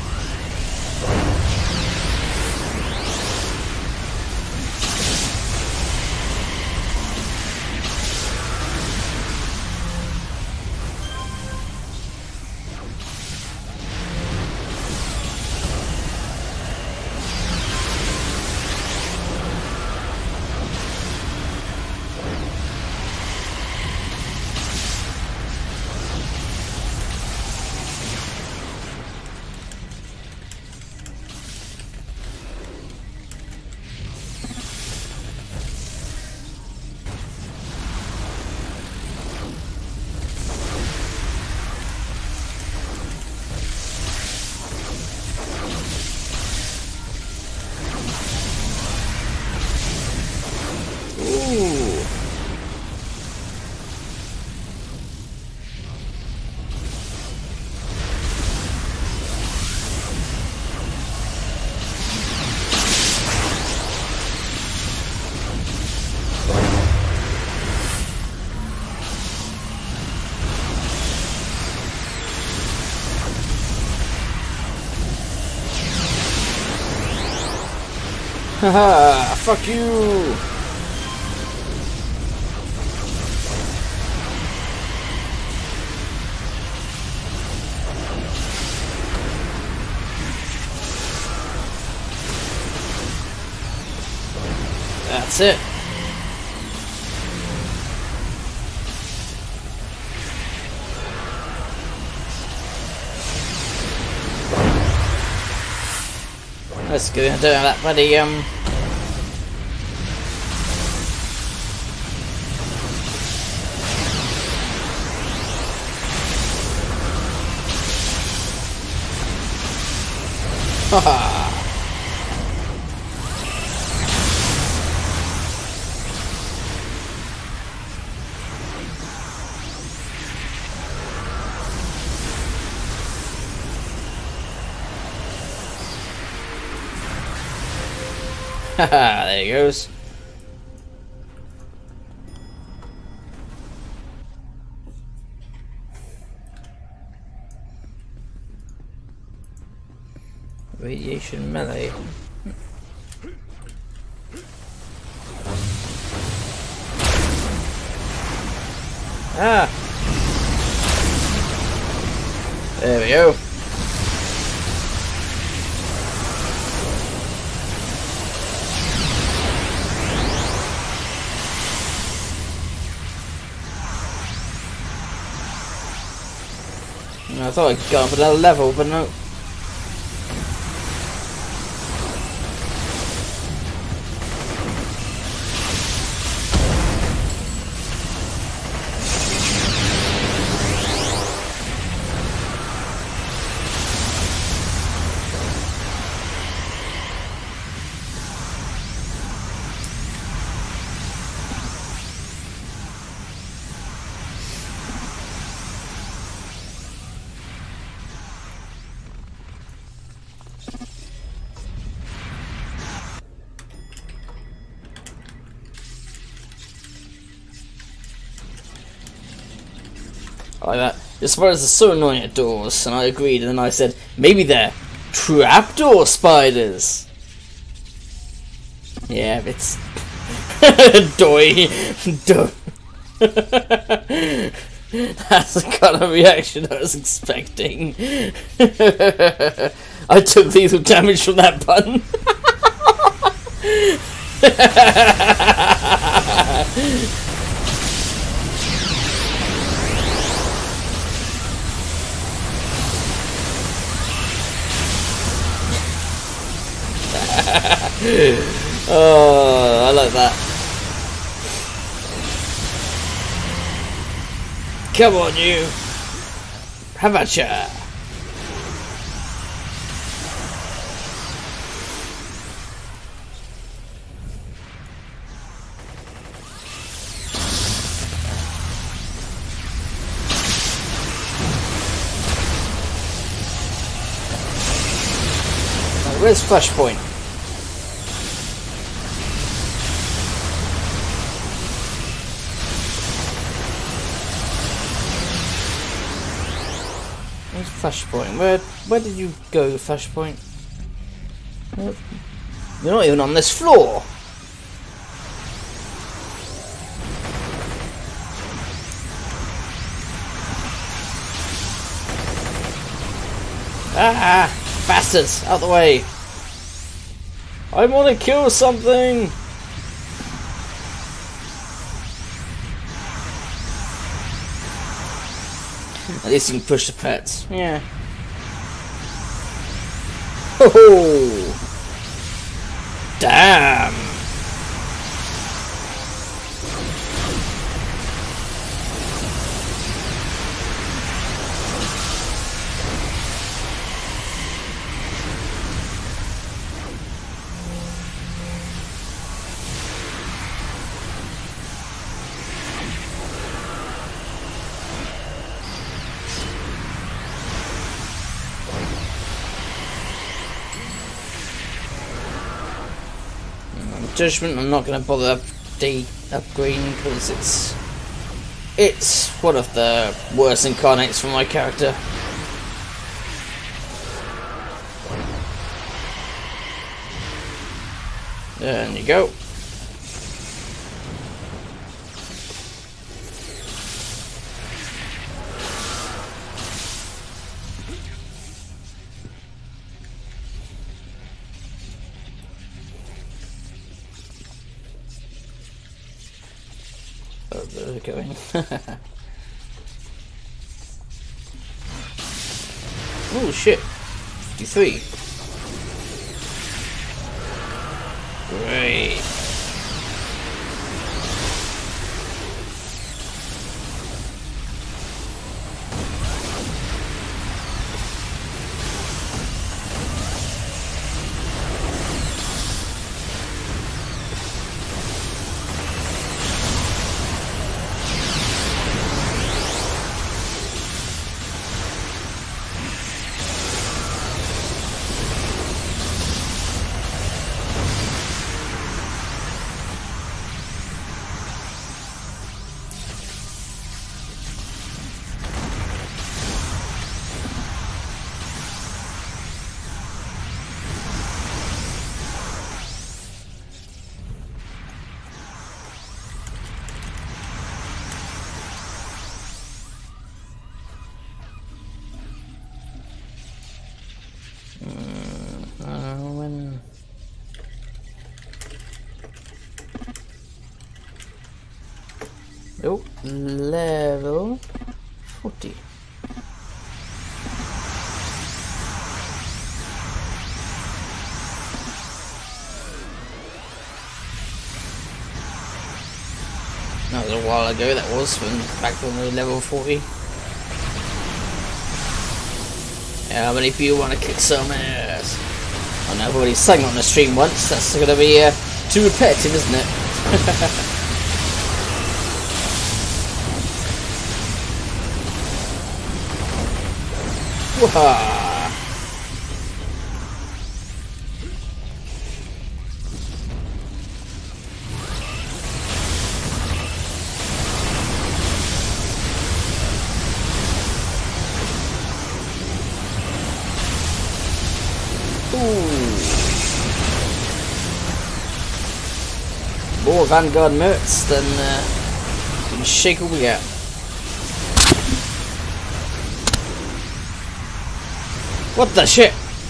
S1: Haha, fuck you! That's it. That's good. I don't have that bloody haha. Haha, there he goes. Radiation melee. Ah! There we go. I thought I'd go up another level, but no. Like that. The spiders are so annoying at doors, and I agreed, and then I said, maybe they're trapdoor spiders. Yeah, it's doy. That's the kind of reaction I was expecting. I took lethal damage from that button. Oh, I like that. Come on, you. How about ya? Where's Flashpoint? Where's Flashpoint? Where did you go, Flashpoint? You're not even on this floor. Ah! Bastards! Out the way! I want to kill something! At least you can push the pets. Yeah. Oh! Damn! Judgment, I'm not going to bother upgrading because it's one of the worst incarnates for my character. There you go. Oh, they're going. Oh shit! 53. Great. level 40. That was a while ago, that was, back when we were level 40. Yeah, how many people want to kick some ass? I know I've already sung on the stream once, that's going to be too repetitive, isn't it? Wah! More Vanguard mercs than shake all we get. What the shit?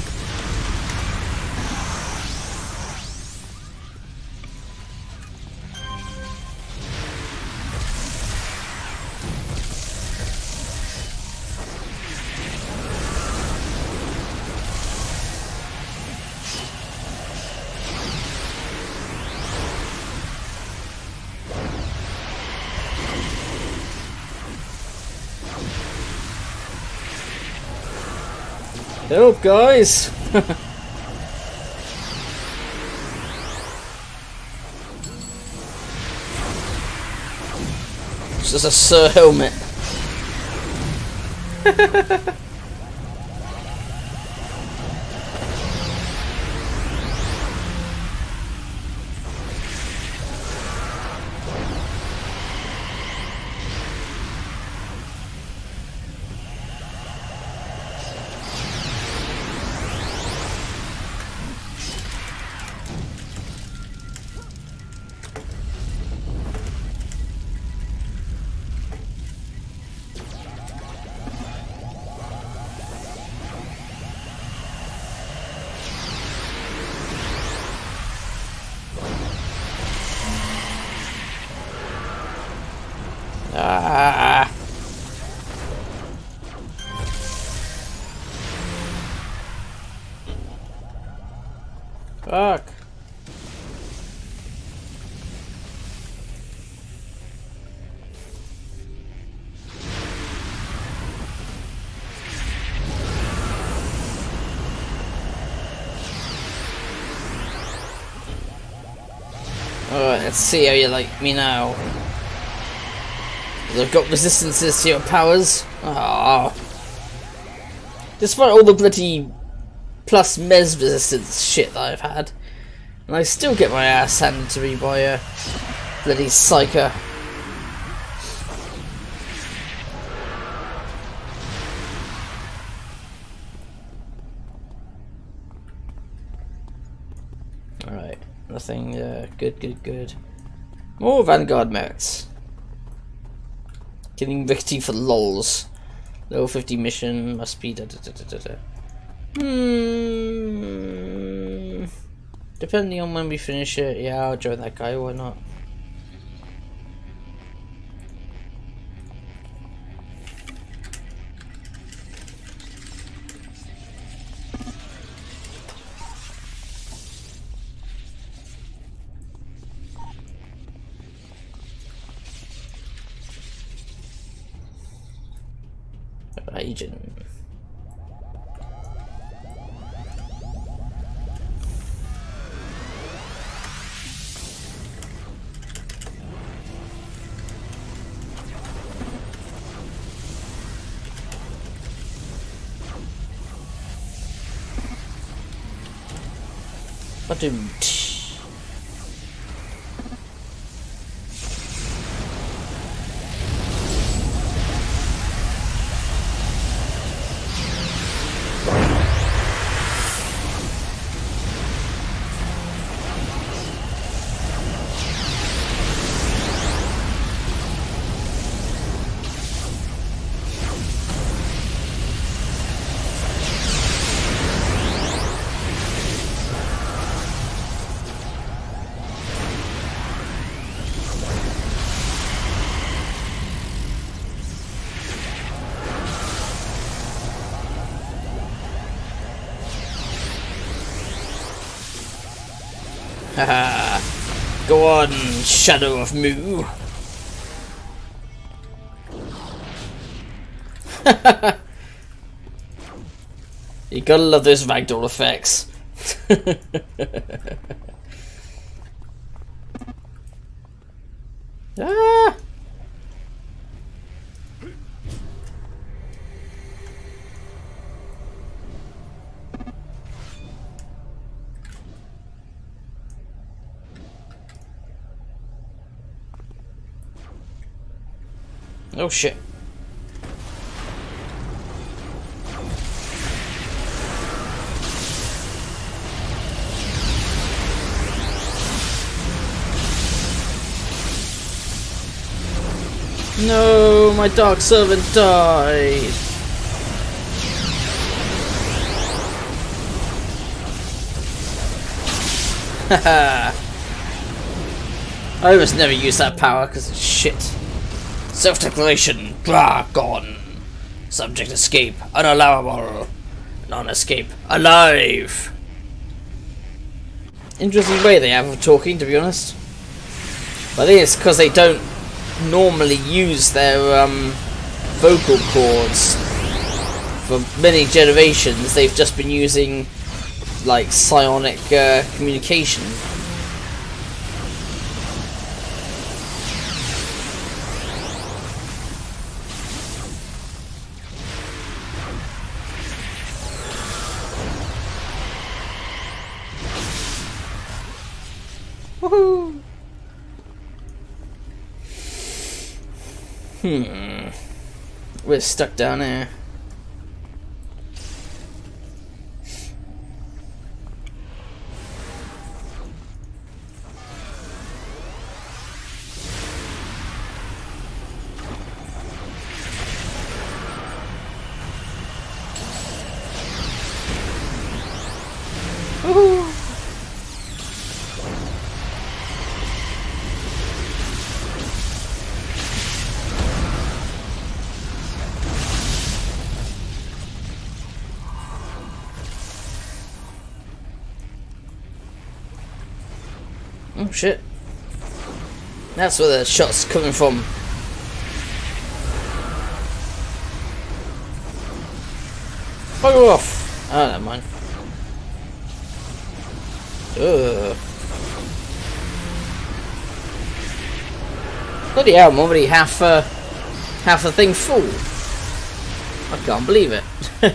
S1: Help, guys! It's just a Sir helmet. Ah. Fuck. Alright, let's see how you like me now. I've got resistances to your powers. Ah, despite all the bloody plus mes resistance shit that I've had, and I still get my ass handed to me by a bloody psyker. Alright, nothing. Good. More Vanguard mercs. Killing Rickety for lols. Level 50 mission must be depending on when we finish it, yeah, I'll join that guy, why not? Agent. Button. Haha. Go on, Shadow of Mu. You gotta love those ragdoll effects. Ah! Oh shit. No, my dark servant died. Haha. I almost never use that power because it's shit. Self-declaration, gone. Subject escape, unallowable. Non-escape, alive. Interesting way they have of talking, to be honest. But I think it's because they don't normally use their vocal cords. For many generations, they've just been using like psionic communication. Woohoo! We're stuck down here. Woohoo! Oh shit. That's where the shot's coming from. Fuck off! Oh, never mind. Ugh. Bloody hell, I'm already half the thing full. I can't believe it.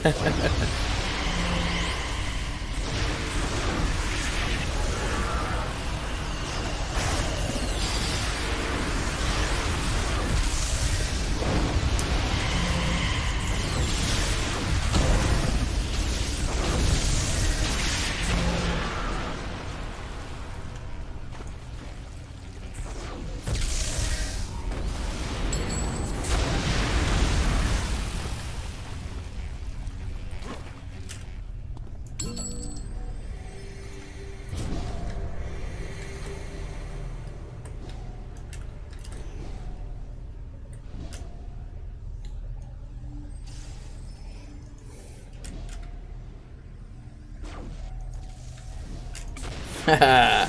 S1: Haha.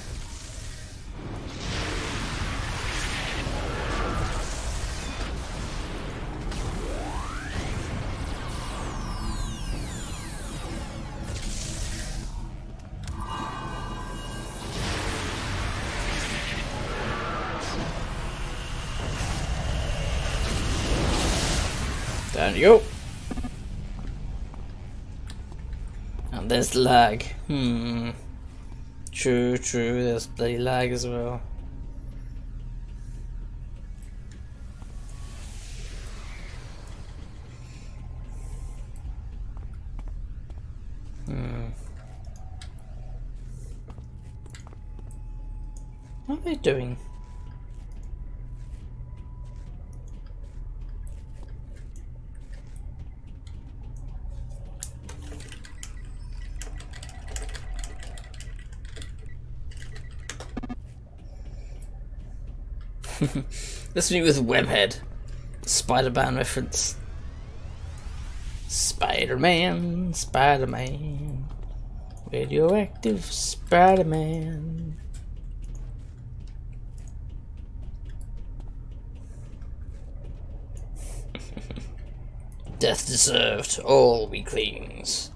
S1: Down you go. And there's the lag. True, there's bloody lag as well. What are they doing? This me with Webhead. Spider-Man reference. Spider-Man, Spider-Man. Radioactive Spider-Man. Death deserved, all weaklings.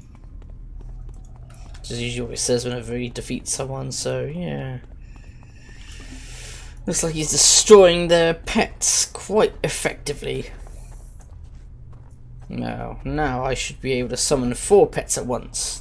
S1: Which is usually what it says whenever he defeats someone, so yeah. Looks like he's destroying their pets quite effectively. Now I should be able to summon 4 pets at once.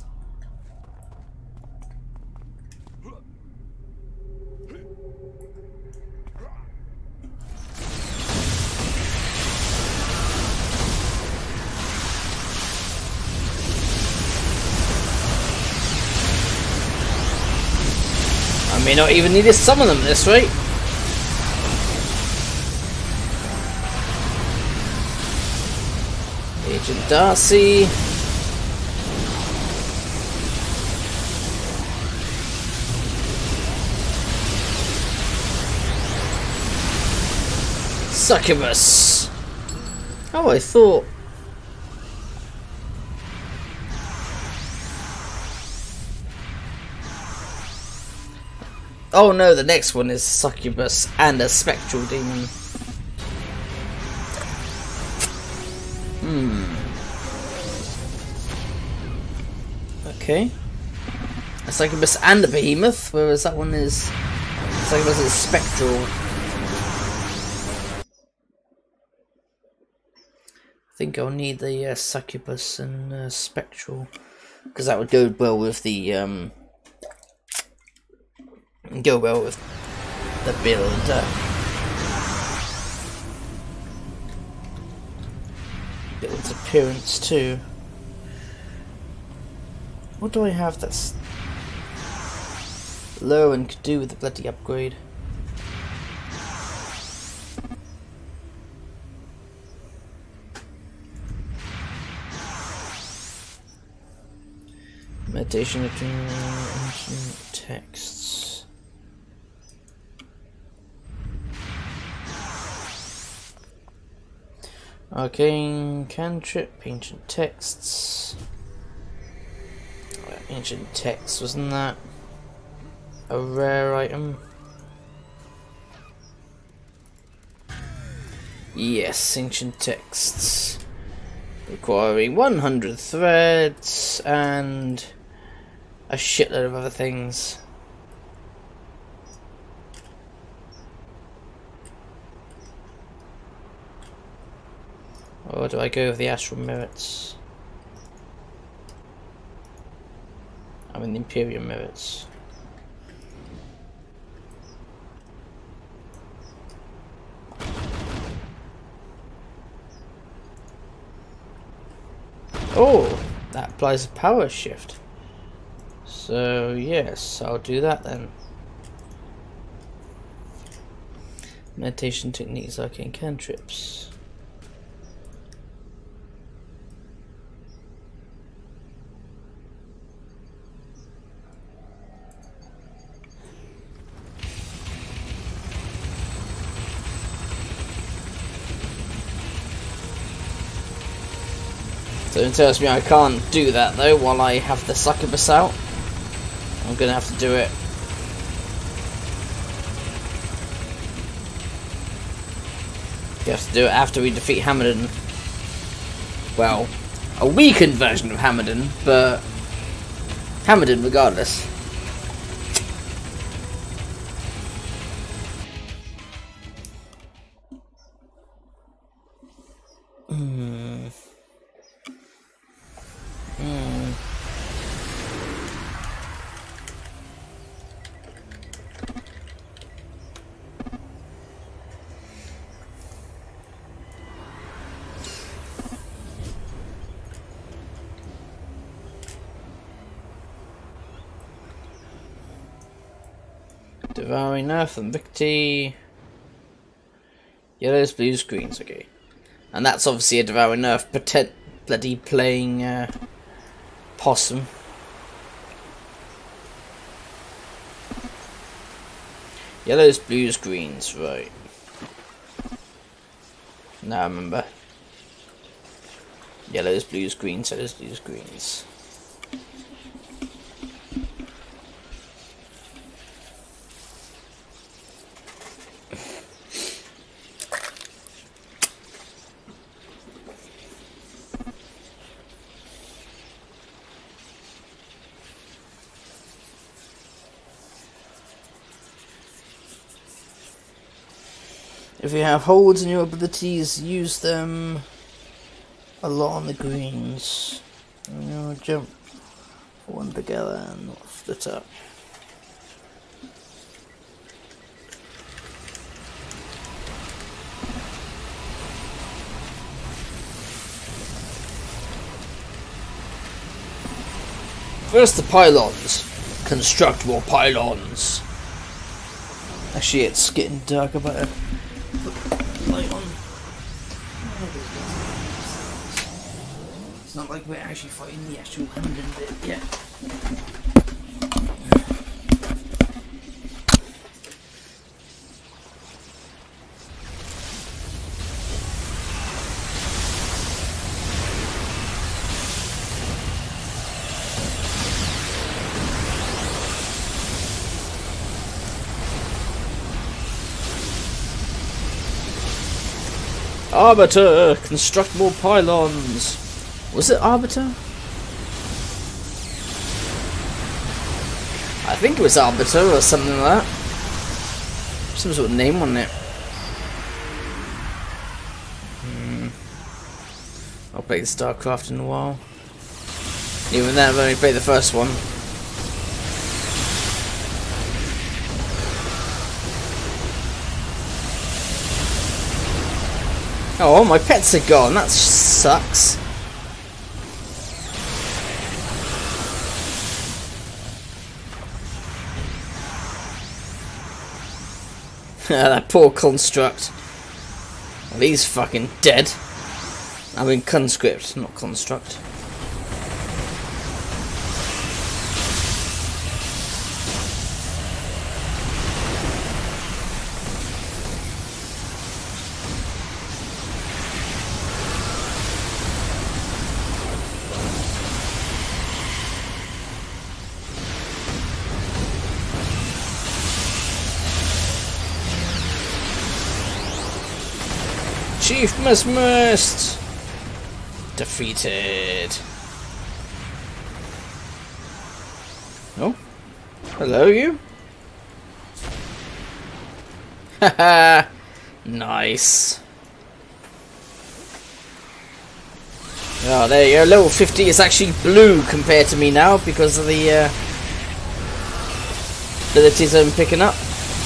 S1: I may not even need to summon them at this rate. Agent Darcy. Succubus. Oh, I thought. Oh no, the next one is Succubus and a Spectral Demon. Okay. A Succubus and a Behemoth, whereas that one is... Succubus is Spectral. I think I'll need the Succubus and Spectral, because that would go well with the build. Build's appearance too. What do I have that's low and could do with the bloody upgrade? Meditation of ancient texts. Arcane cantrip, ancient texts. Ancient texts, wasn't that a rare item? Yes, ancient texts. Requiring 100 threads and a shitload of other things. Or do I go with the astral merits? I mean the Imperial merits. Oh, that applies a power shift. So yes, I'll do that then. Meditation techniques, arcane cantrips. So it tells me I can't do that though while I have the succubus out. I'm gonna have to do it. You have to do it after we defeat Hammondon. Well, a weakened version of Hammondon, but Hammondon regardless. Devouring Earth and Victory. Yellows, blues, greens, okay. And that's obviously a Devouring Earth bloody playing possum. Yellows, blues, greens, right. Now I remember. Yellows, blues, greens, yellows, blues, greens. If you have holds in your abilities, use them a lot on the greens. And you'll jump one together and not split up. First the pylons. Construct more pylons. Actually, it's getting dark. I better put the light on. It's not like we're actually fighting the actual Hamden bit yet. Arbiter! Construct more pylons! Was it Arbiter? I think it was Arbiter or something like that. Some sort of name on it. I'll play the StarCraft in a while. Even then I've only played the first one. Oh, my pets are gone. That sucks. That poor construct. Well, he's fucking dead. I mean, conscript, not construct. Chief must defeated. Oh, hello you. Haha, nice. Oh, there you go. Level 50 is actually blue compared to me now because of the abilities I'm picking up.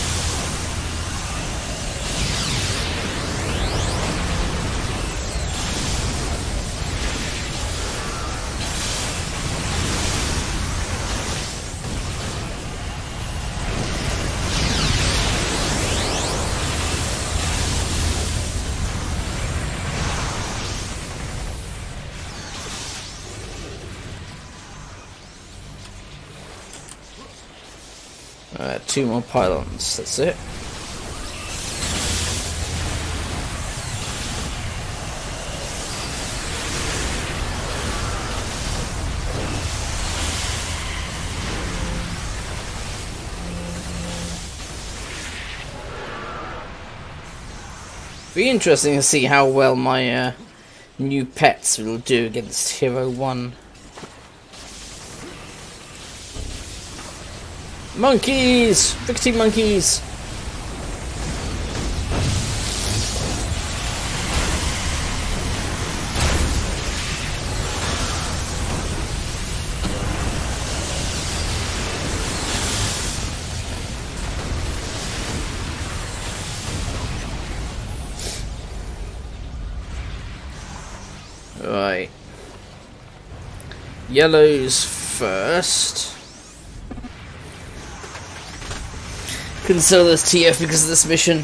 S1: Two more pylons, that's it. Be interesting to see how well my new pets will do against Hero 1. Monkeys! Rickety monkeys! Right. Yellow's first. Couldn't sell this TF because of this mission.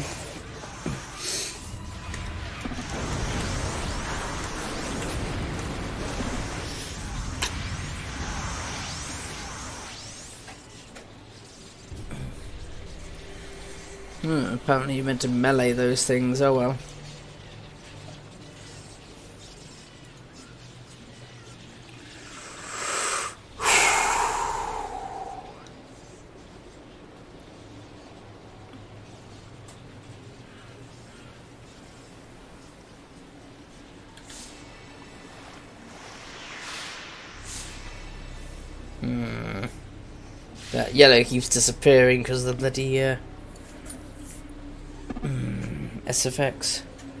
S1: Apparently you meant to melee those things, oh well. That yellow keeps disappearing because of the bloody SFX.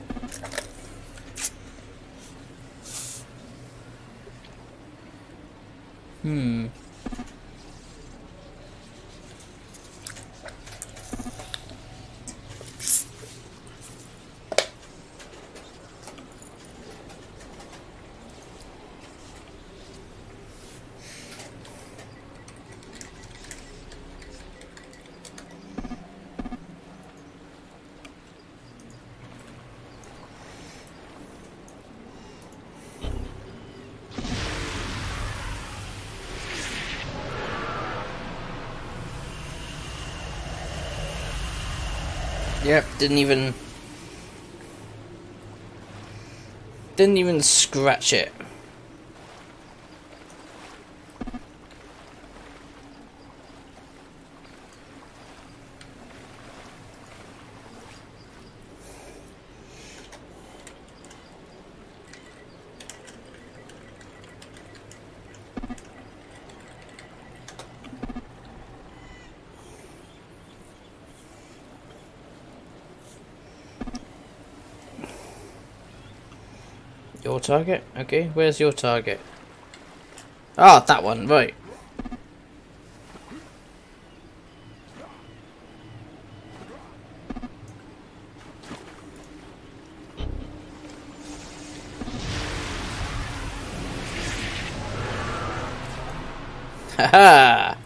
S1: Yep, didn't even scratch it. Your target? Okay, where's your target? Ah, that one, right. Haha!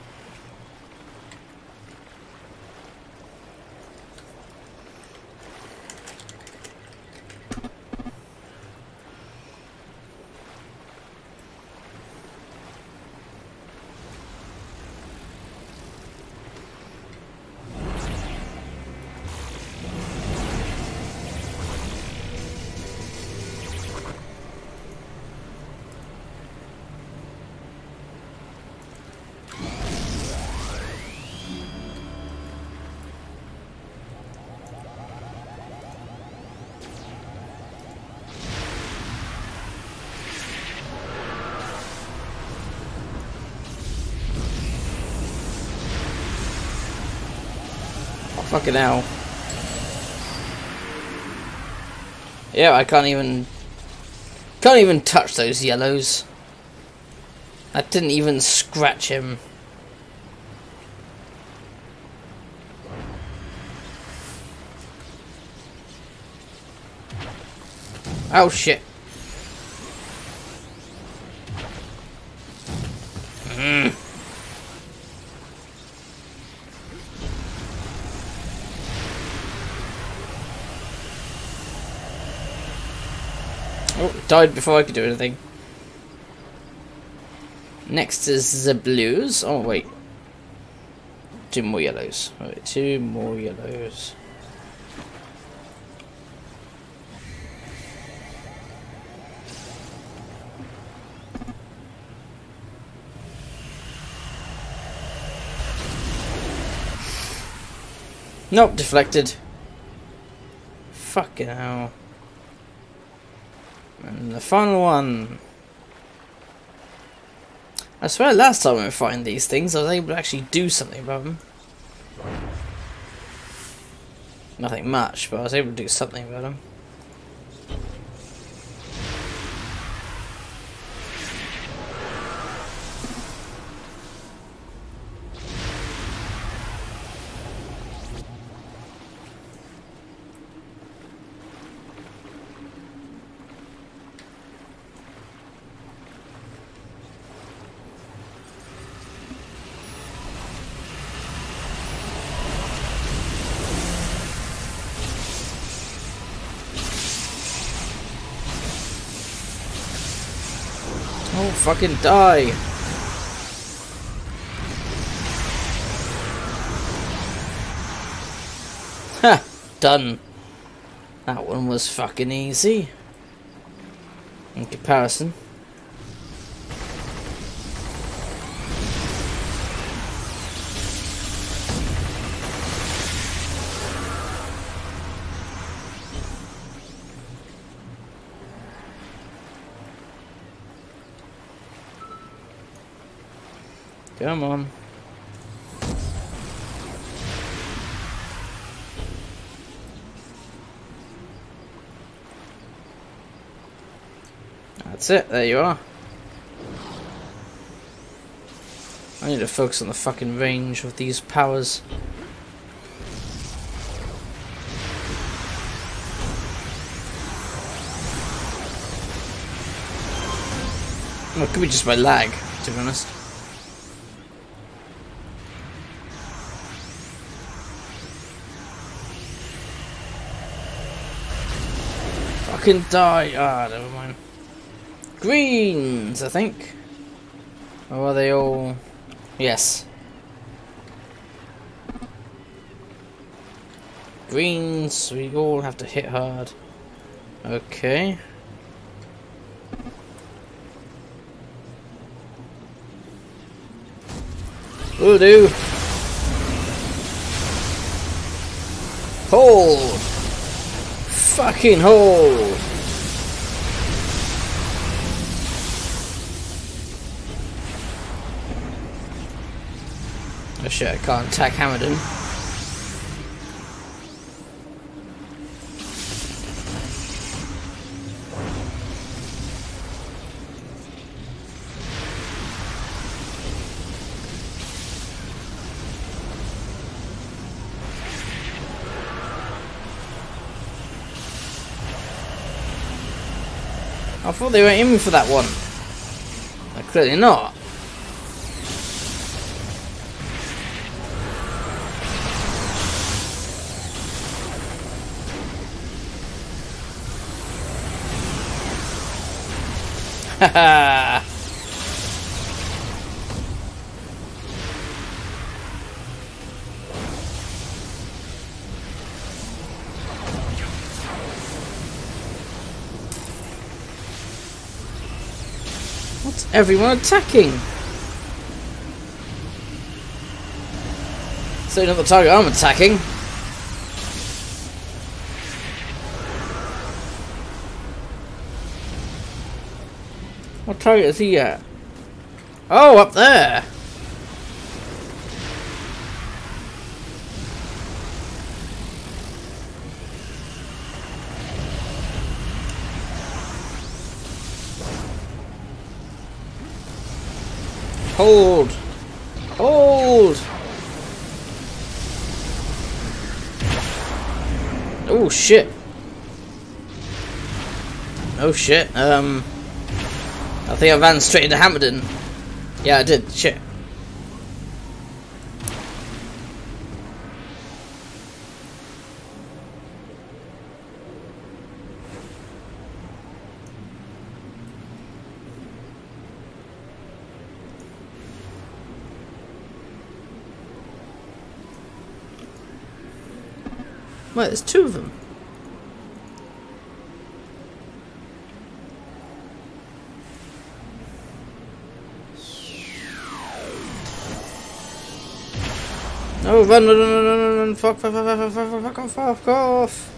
S1: Fucking hell. Yeah, I can't even touch those yellows. I didn't even scratch him. Oh shit. Oh, died before I could do anything. Next is the blues. Oh wait. Two more yellows. Wait, two more yellows. Nope, deflected. Fucking hell. And the final one. I swear last time I find these things I was able to actually do something about them. Nothing much, but I was able to do something about them. Oh, fucking die! Ha! Done. That one was fucking easy. In comparison. Come on. That's it, there you are. I need to focus on the fucking range of these powers. Well, it could be just my lag, to be honest. Fucking die! Ah, never mind. Greens, I think. Or are they all? Yes. Greens, we all have to hit hard. Okay. Will do. Hold! Fucking hold! Oh shit, I can't attack Hamilton. I thought they were aiming for that one. They're clearly not. Haha. What's everyone attacking? So not the target I'm attacking. What target is he at? Oh, up there! Hold! Hold! Oh shit! Oh shit, I think I ran straight into Hamilton. Yeah, I did. Shit. Wait, there's two of them. No, run, run, run, run, run, run, fuck, fuck, fuck, fuck, fuck, fuck, fuck off, fuck off.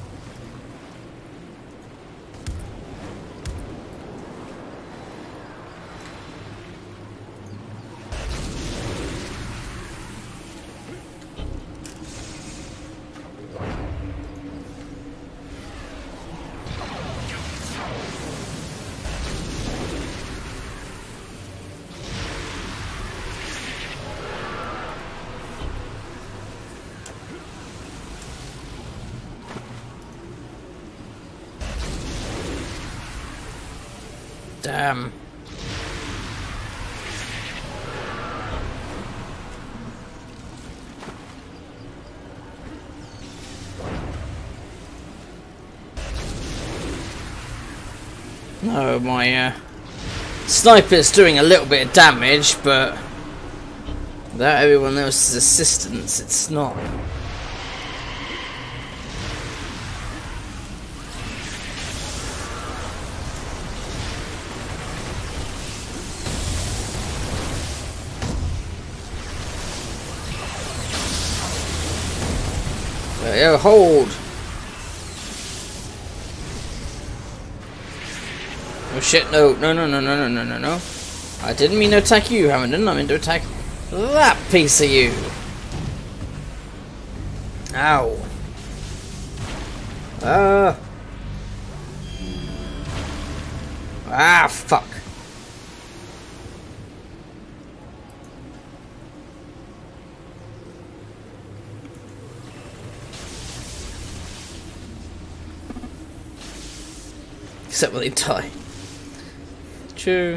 S1: Damn. No, my sniper's doing a little bit of damage, but without everyone else's assistance, it's not. Yeah, hold. Oh shit, no, no, no, no, no, no, no, no, no. I didn't mean to attack you, Hamilton. I meant to attack that piece of you. Ow. Ah, fuck. Except when they die. True.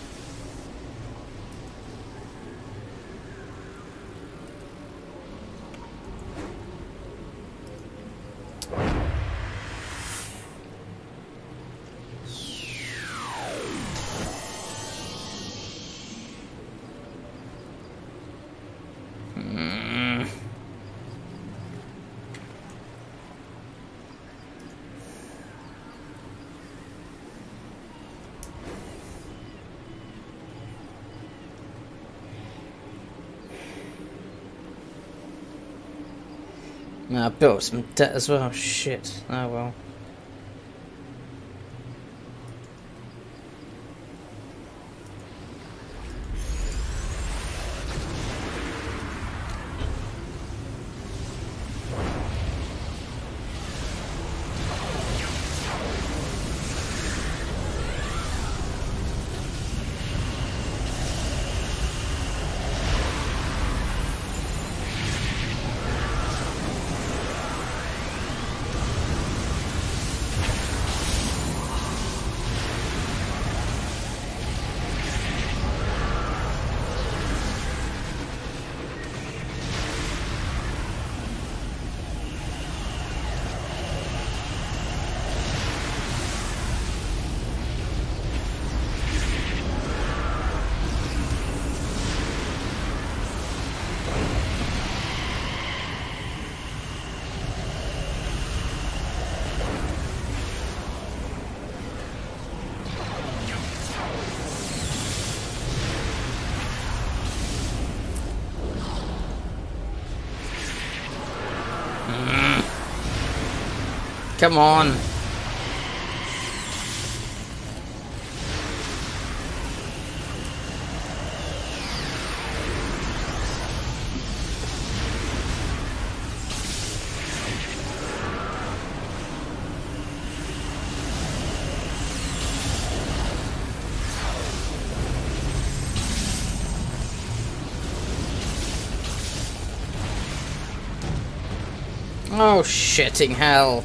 S1: I built some debt as well. Shit. Oh well. Come on. Oh, shitting hell.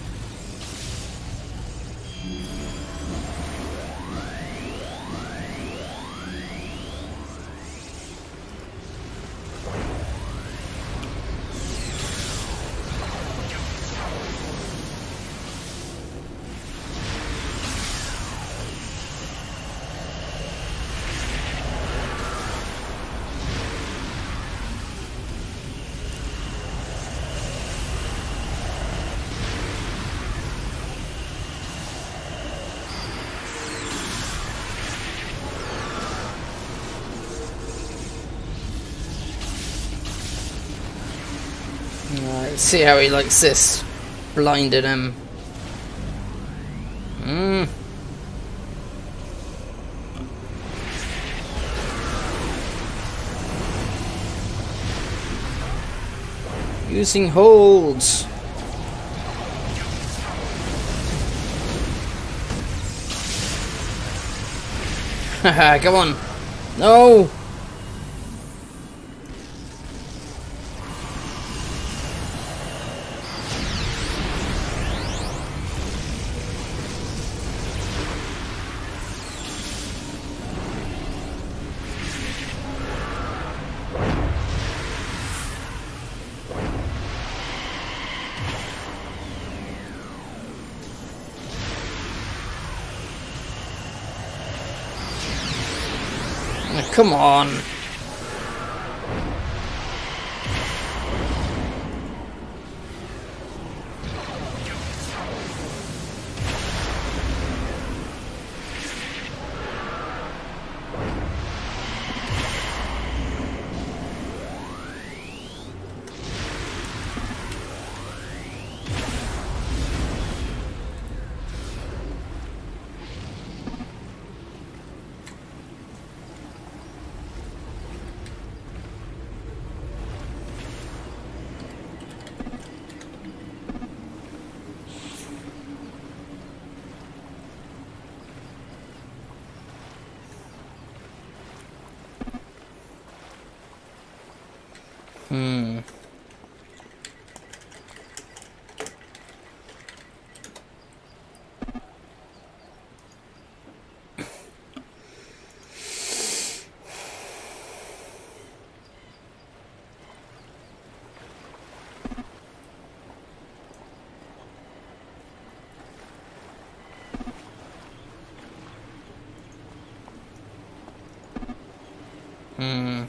S1: See how he likes this, blinded him. Using holds. Haha, come on. No. Come on. Hmm. Hmm.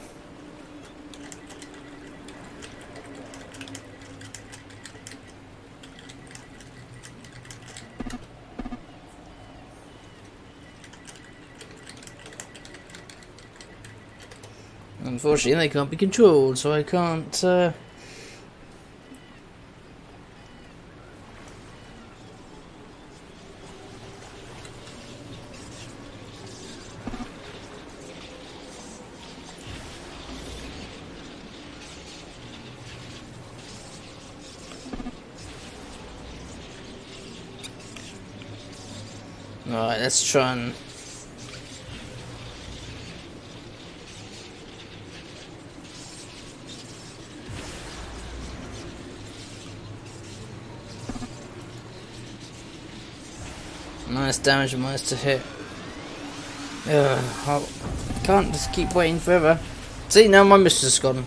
S1: Unfortunately, they can't be controlled, so I can't. Alright, let's try and. Minus damage, minus to hit. I can't just keep waiting forever. See, now my mistress is gone.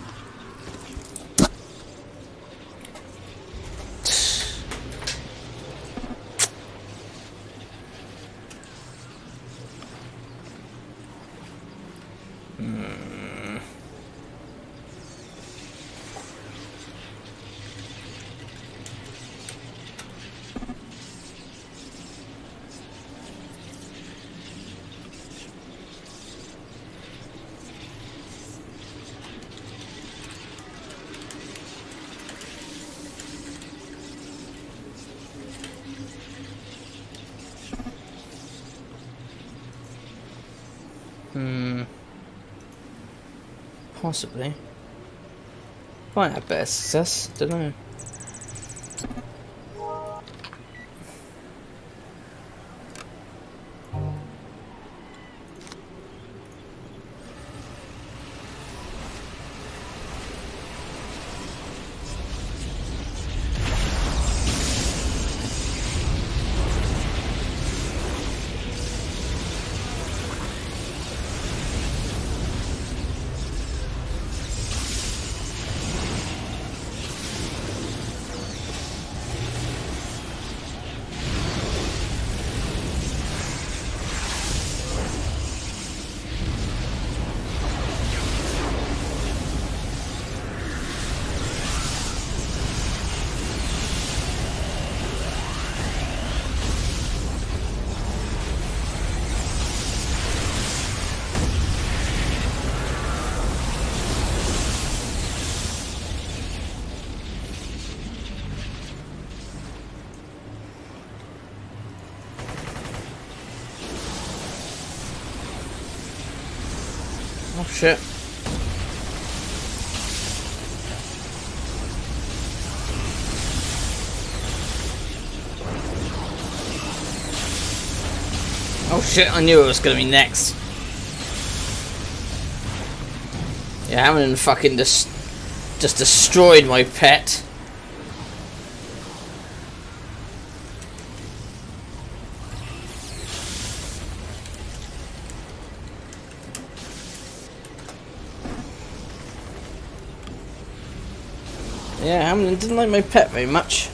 S1: Possibly. Might have better success, don't know. Oh shit. Oh shit, I knew it was gonna be next. Yeah, Hamlin fucking just destroyed my pet. Yeah, Hamlin didn't like my pet very much.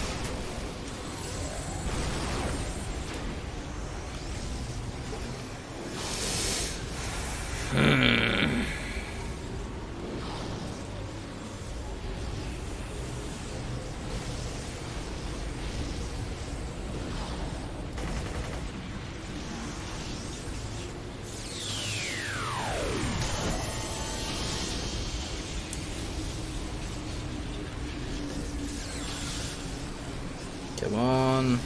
S1: Come on.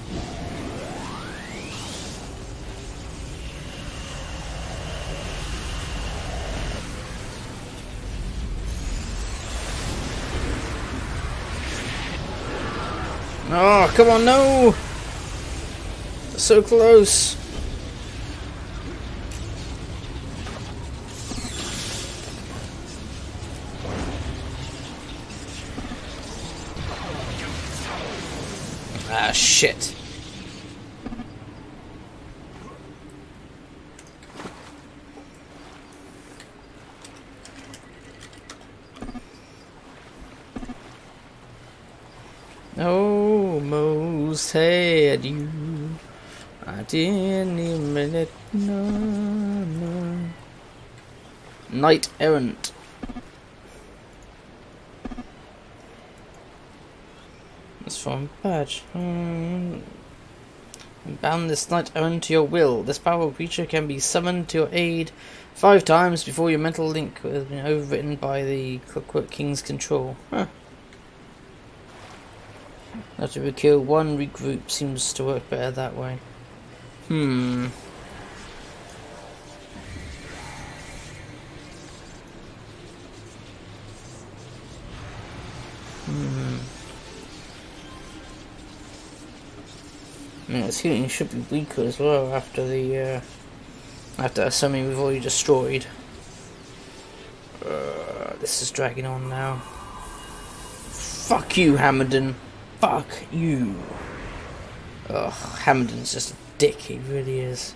S1: Oh, come on, no! So close. shit. Almost had you. I didn't even let no. Knight errant. That's from badge. Bound this knight errant to your will. This powerful creature can be summoned to your aid 5 times before your mental link has been overwritten by the Clockwork King's control. Huh. After we kill one, regroup. Seems to work better that way. I mean, its healing should be weaker as well after the after something we've already destroyed. This is dragging on now. Fuck you, Hammerden. Fuck you. Ugh, Hammerden's just a dick, he really is.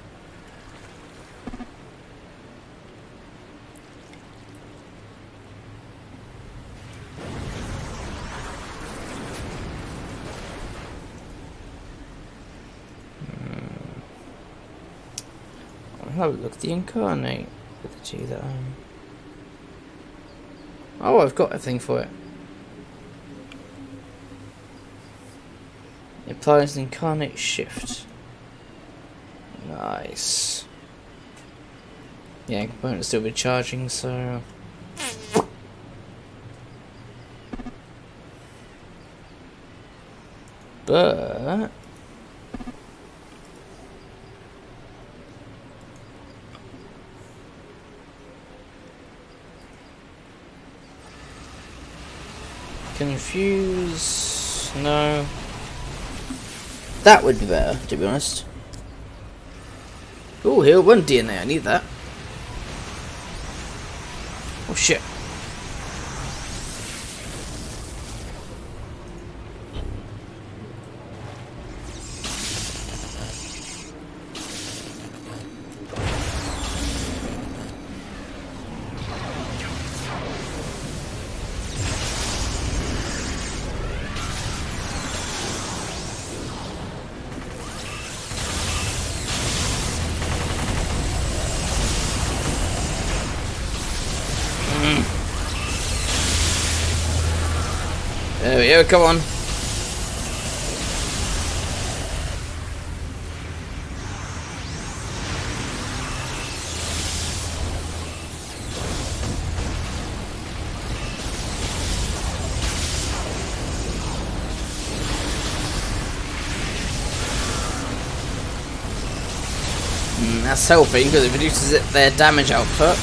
S1: I'll have a look at the Incarnate with the G that I'm... Oh, I've got everything for it. It applies an Incarnate shift. Nice. Yeah, components still be charging, so... But... Confuse... No. That would be better, to be honest. Oh, heal 1 DNA, I need that. Oh shit. There we go, come on. That's helping because it reduces their damage output.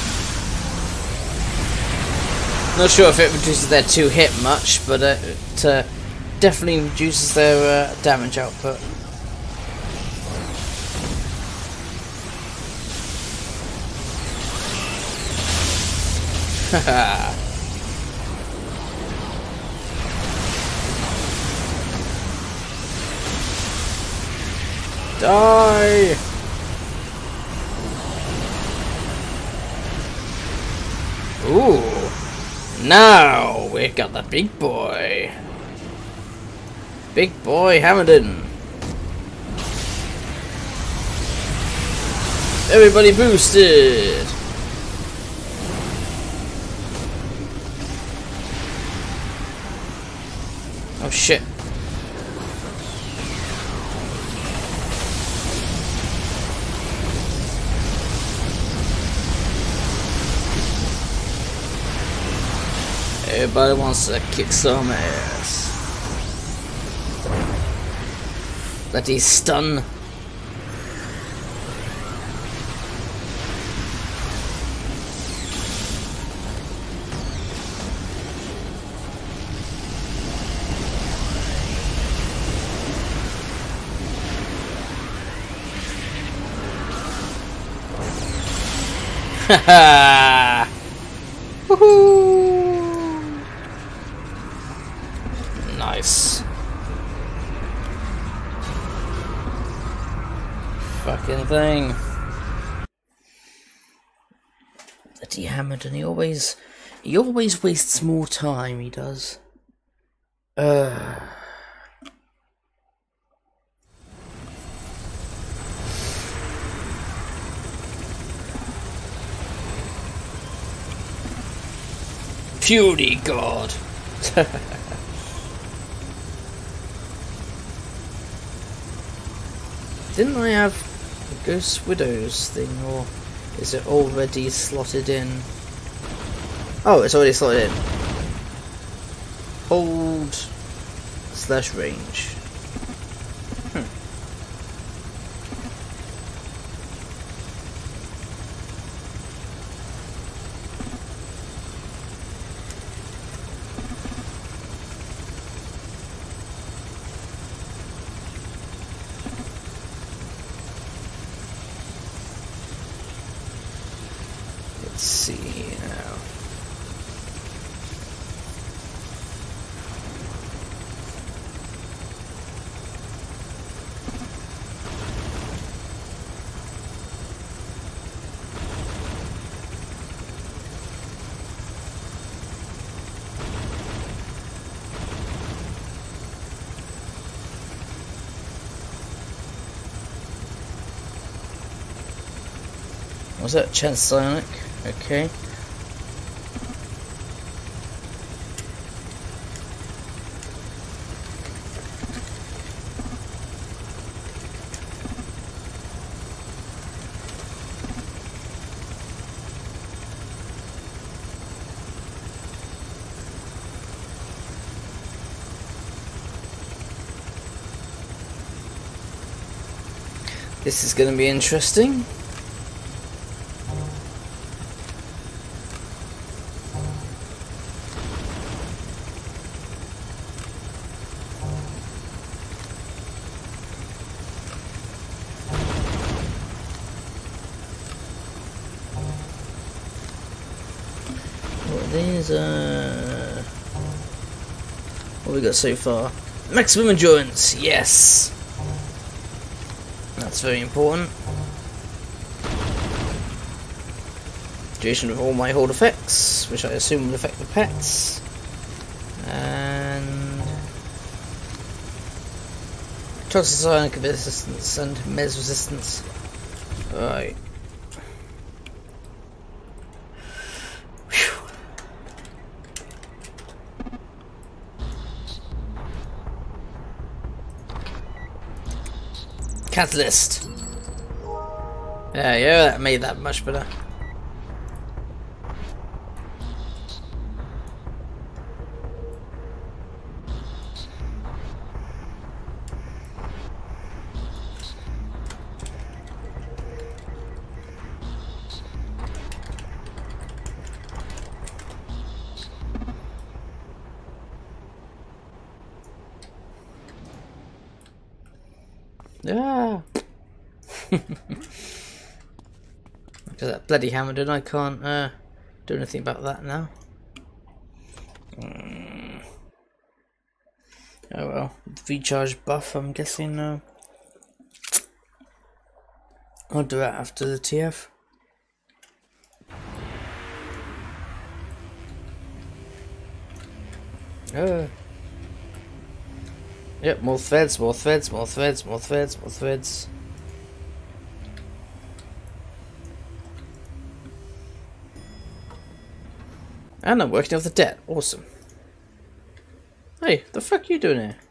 S1: Not sure if it reduces their 2 hit much, but it definitely reduces their damage output. Haha. Die! Ooh. Now we got the big boy. Big boy Hammerden. Everybody boosted. Oh shit. Everybody wants to kick some ass. Let he stun. Haha! Woohoo! Nice. fucking thing. Bloody Hamilton, he always wastes more time, he does. Fury God. Didn't I have the Ghost Widows thing, or is it already slotted in? Oh, it's already slotted in. Hold / range. Let's see now. Was that Chance Sonic? Okay. This is going to be interesting. These what have we got so far? Maximum endurance, yes! That's very important. Duration of all my hold effects, which I assume will affect the pets. And toxic sonic resistance and mes resistance. Right. Catalyst. Yeah, that made that much better. Yeah. Because that bloody Hamilton, I can't do anything about that now. Oh well, recharge buff, I'm guessing now. I'll do that after the TF. Yep, more threads, more threads, more threads, more threads, more threads. And I'm working off the debt. Awesome. Hey, the fuck are you doing here?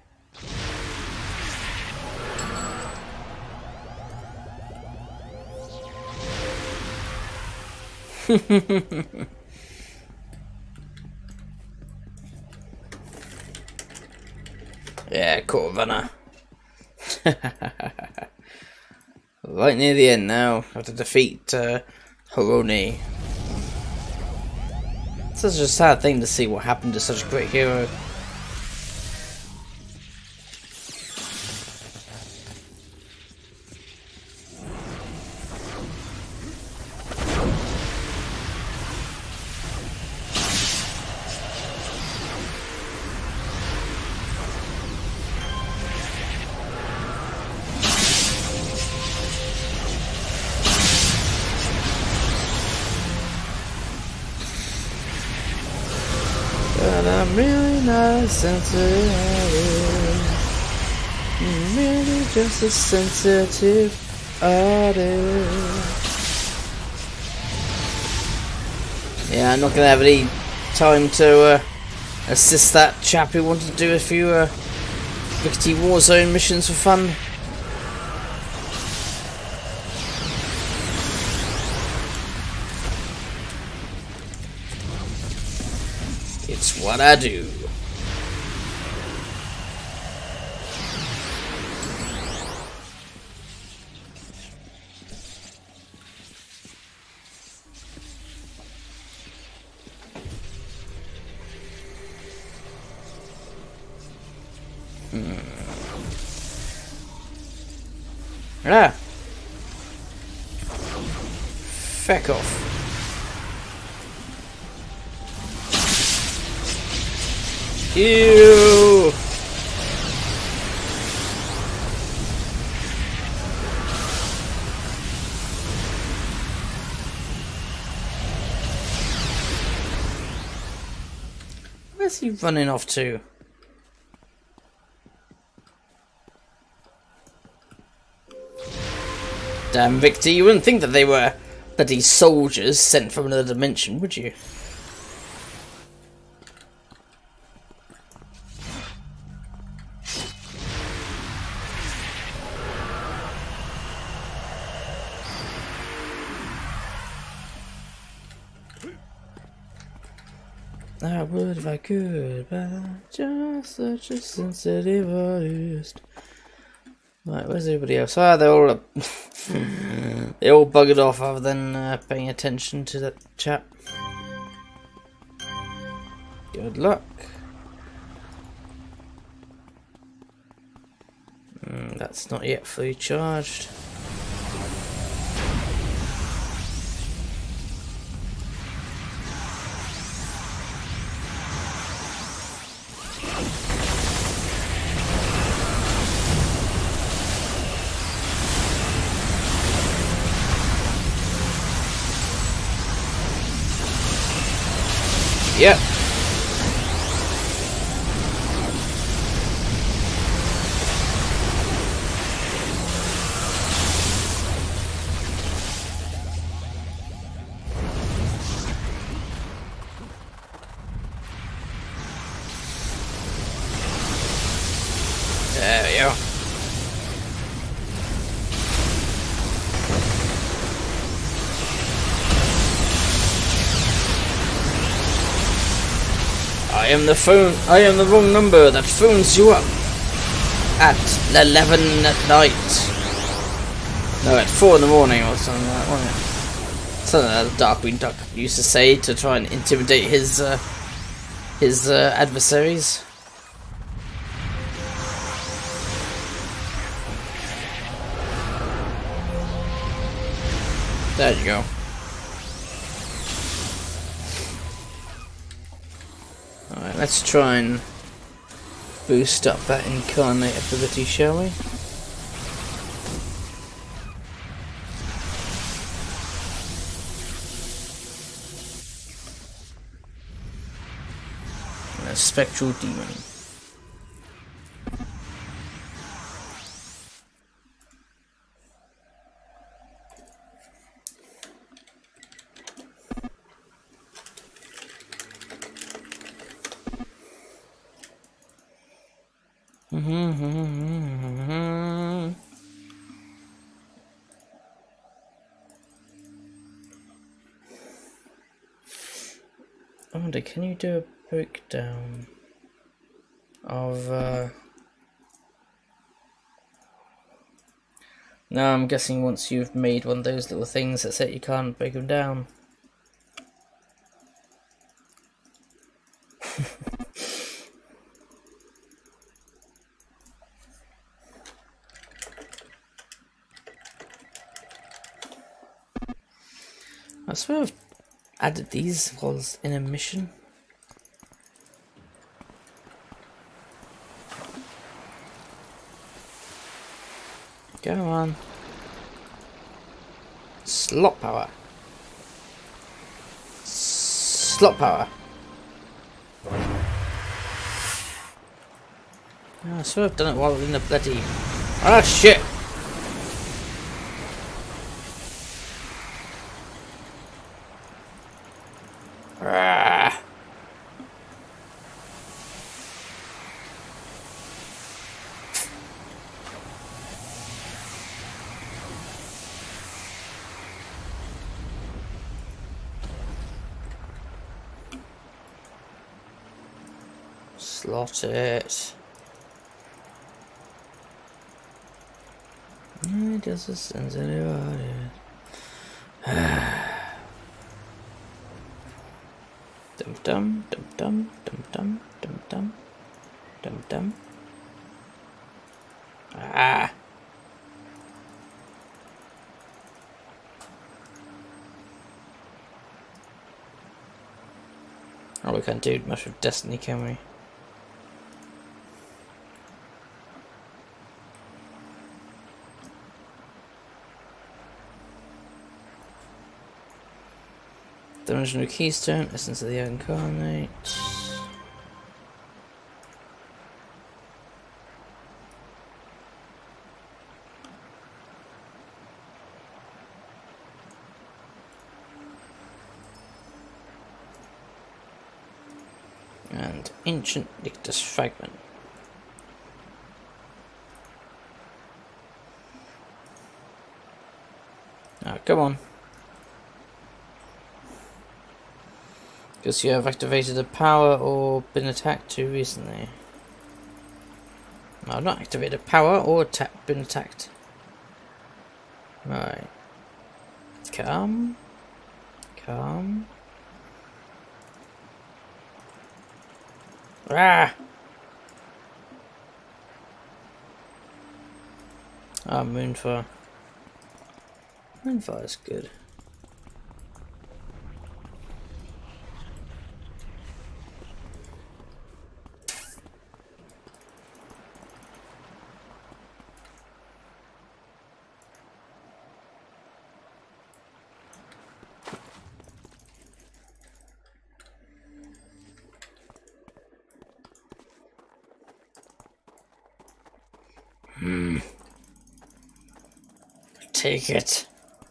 S1: Yeah, cool runner. Right near the end now. Have to defeat Horoni. It's such a sad thing to see what happened to such a great hero. I'm really not sensitive. I'm really just a sensitive artist. Yeah, I'm not gonna have any time to assist that chap who wanted to do a few Rickety Warzone missions for fun. It's what I do. Ah. Feck off. Ew. Where's he running off to? Damn, Victor, you wouldn't think that they were bloody soldiers sent from another dimension, would you? I would if I could, but I'm just such a sensitive artist. Right, where's everybody else? Ah, they're all they all buggered off other than paying attention to that chap. Good luck. That's not yet fully charged. Yep. There we go. I am the wrong number that phones you up at 11 at night. No, at 4 in the morning or something like that, wasn't it? Something that Darkwing Duck used to say to try and intimidate his adversaries. There you go. Alright, let's try and boost up that Incarnate ability, shall we? And a Spectral Demon. I wonder, can you do a breakdown of No, I'm guessing once you've made one of those little things that said you can't break them down. I swear I've added these whilst in a mission. Go on. Slot power. Slot power. Oh, I swear I've done it while in the bloody... Ah, shit! Ah. Slot it. It does a sense anybody. Dum dum dum dum dum dum dum dum dum dum. Ah. Oh, we can't do much with Destiny, can we? Dimensional Keystone, Essence of the Incarnate. And Ancient Nictus Fragment. Now, come on. Because you have activated a power or been attacked too recently. No, I've not activated power or been attacked. Right. Come. Come. Ah! Ah, Moonfire. Moonfire is good. Take it.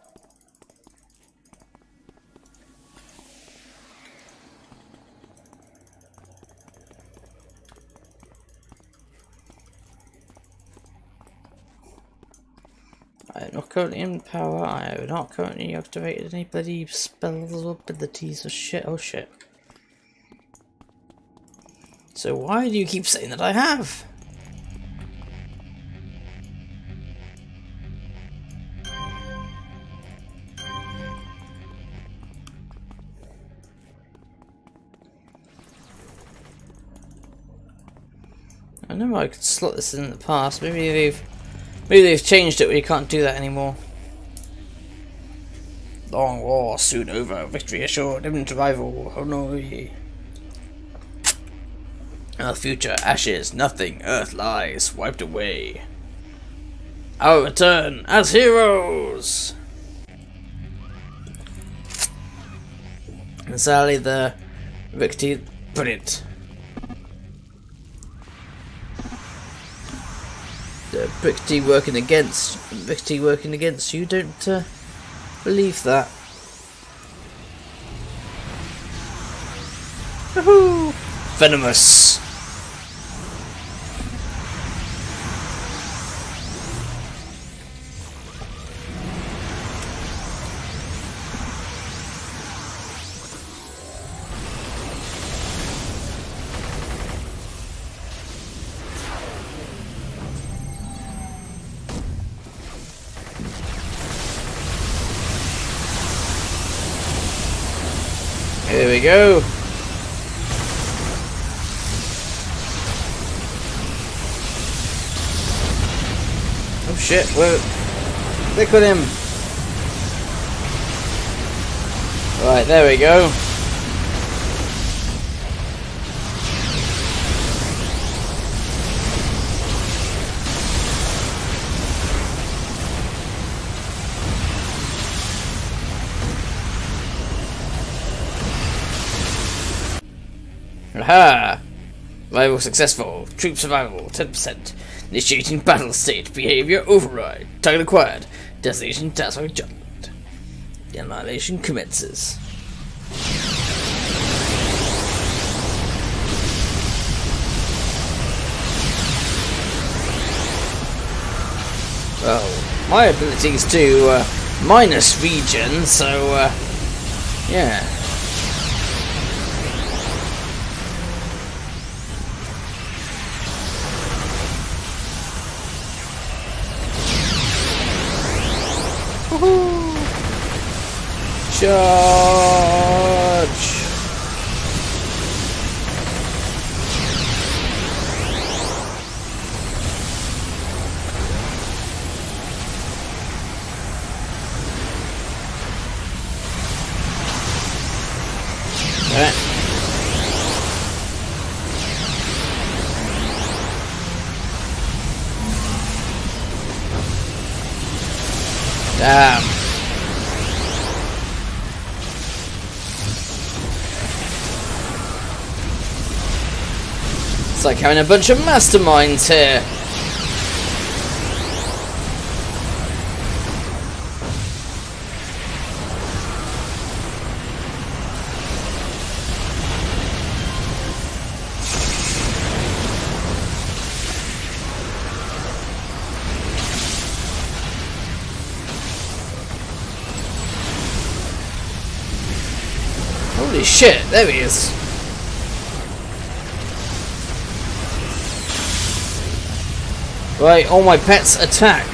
S1: I am not currently in power. I have not currently activated any bloody spells or abilities or shit. Oh shit. So why do you keep saying that I have? I know I could slot this in the past. Maybe they've changed it where you can't do that anymore. Long war soon over. Victory assured. Imminent arrival. Oh no. Our future ashes. Nothing. Earth lies. Wiped away. Our return as heroes. And sadly, the victory. Brilliant. The victory working against you. Don't believe that. Woohoo! Venomous. Here we go. Oh shit, whoa. Click on him. Right, there we go. Aha! Survival successful. Troop survival 10%. Initiating battle state. Behavior override. Target acquired. Destination task adjustment. The annihilation commences. Well, my abilities do minus region, so yeah. Woohoo! Charge! Alright. Damn. It's like having a bunch of masterminds here. Holy shit, there he is. Right, all my pets attack.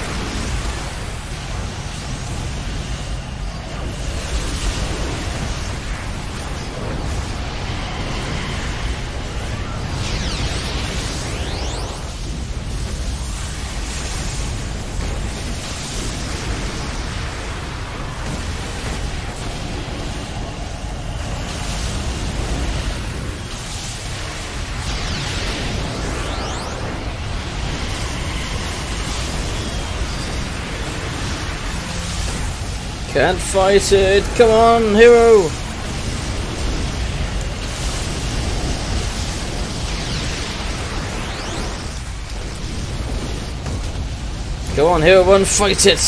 S1: Can't fight it. Come on, hero. Go on, hero one, fight it.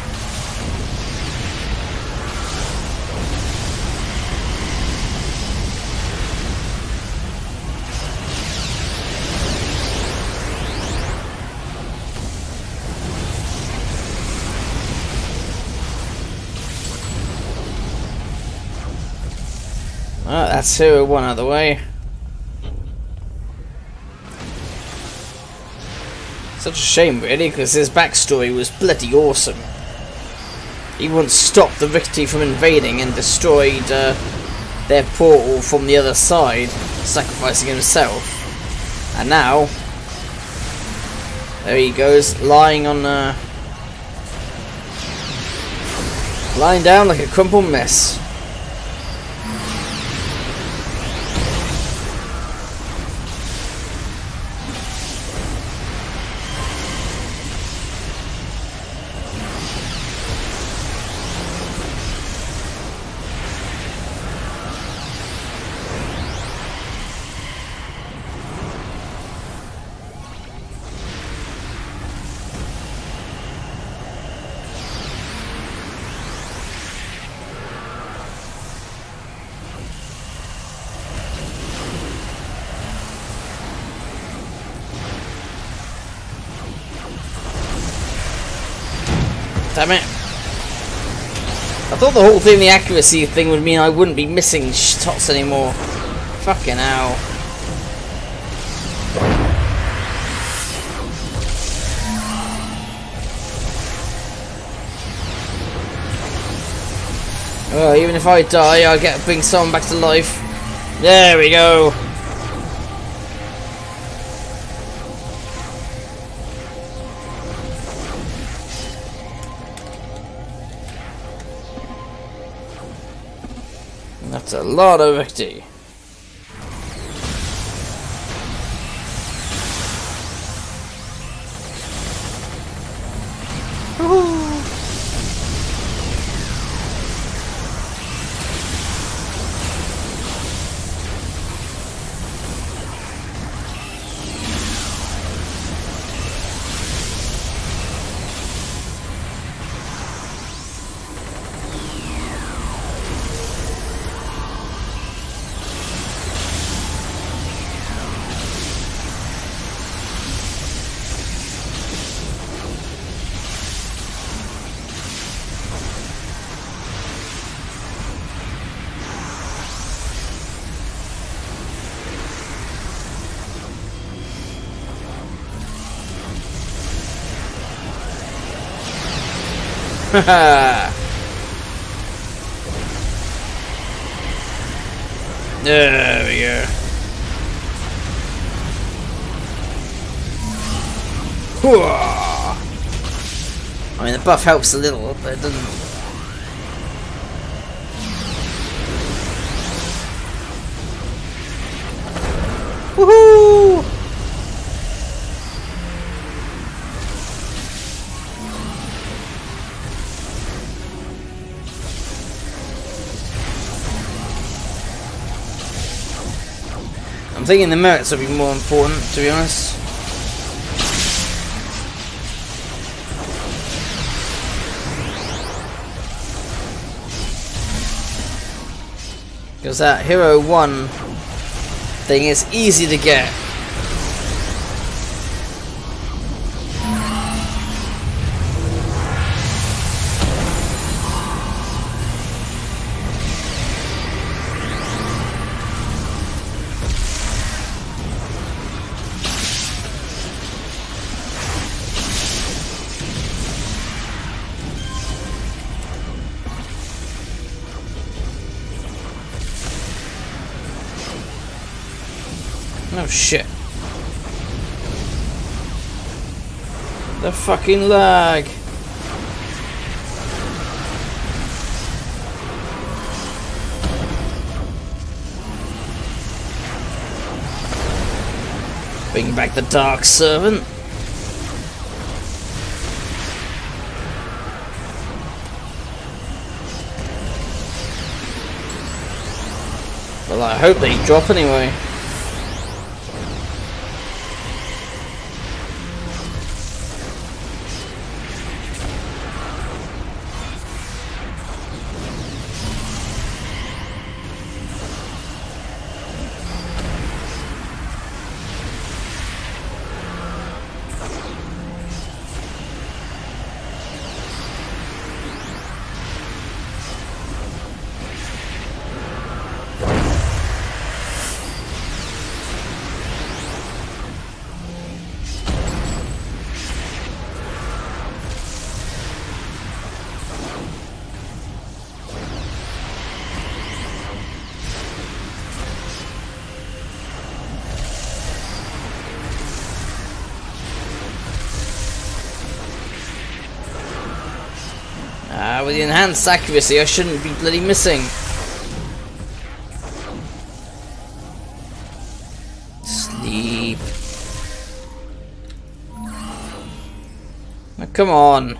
S1: Alright, that's hero one out of the way. Such a shame, really, because his backstory was bloody awesome. He once stopped the Ricti from invading and destroyed their portal from the other side, sacrificing himself. And now, there he goes, lying down like a crumpled mess. Damn it. I thought the whole thing, the accuracy thing, would mean I wouldn't be missing shots anymore. Fucking hell. Well, even if I die, I get to bring someone back to life. There we go. That's a lot of Ricti. There we go. I mean, the buff helps a little, but it doesn't. Woohoo! I'm thinking the merits will be more important, to be honest. Because that Hero 1 thing is easy to get. Oh shit. The fucking lag. Bring back the Dark Servant. Well, I hope they drop anyway. With the enhanced accuracy, I shouldn't be bloody missing. Sleep. Now, come on.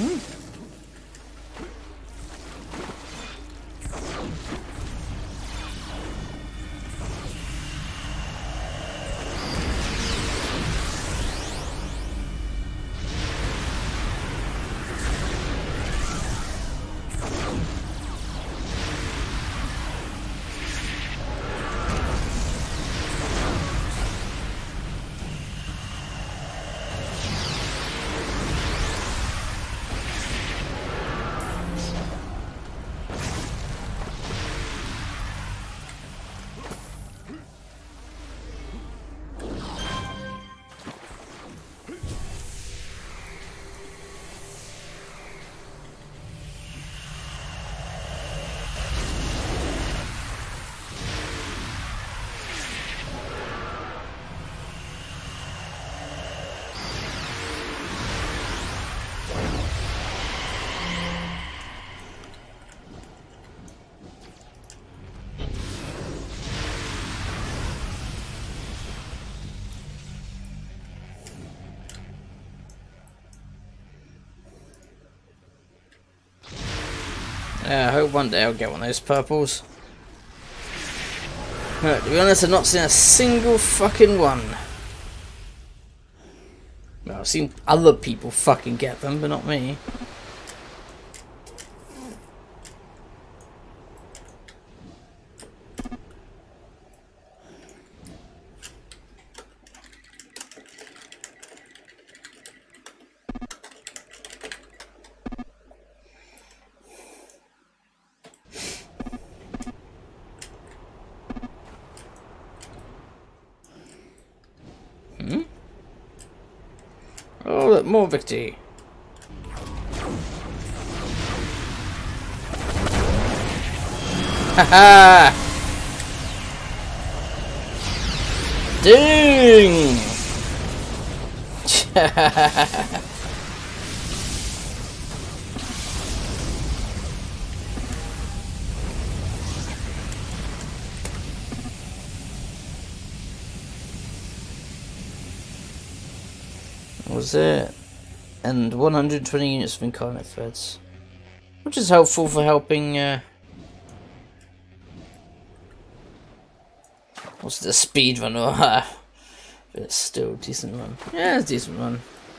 S1: Yeah, I hope one day I'll get one of those purples. To be honest, I've not seen a single fucking one. Well, I've seen other people fucking get them, but not me. Oh, look, more victory. Haha! Ding! Was it? And 120 units of Incarnate threads, which is helpful for helping. What's the speed run? But it's still a decent run. Yeah, it's a decent run.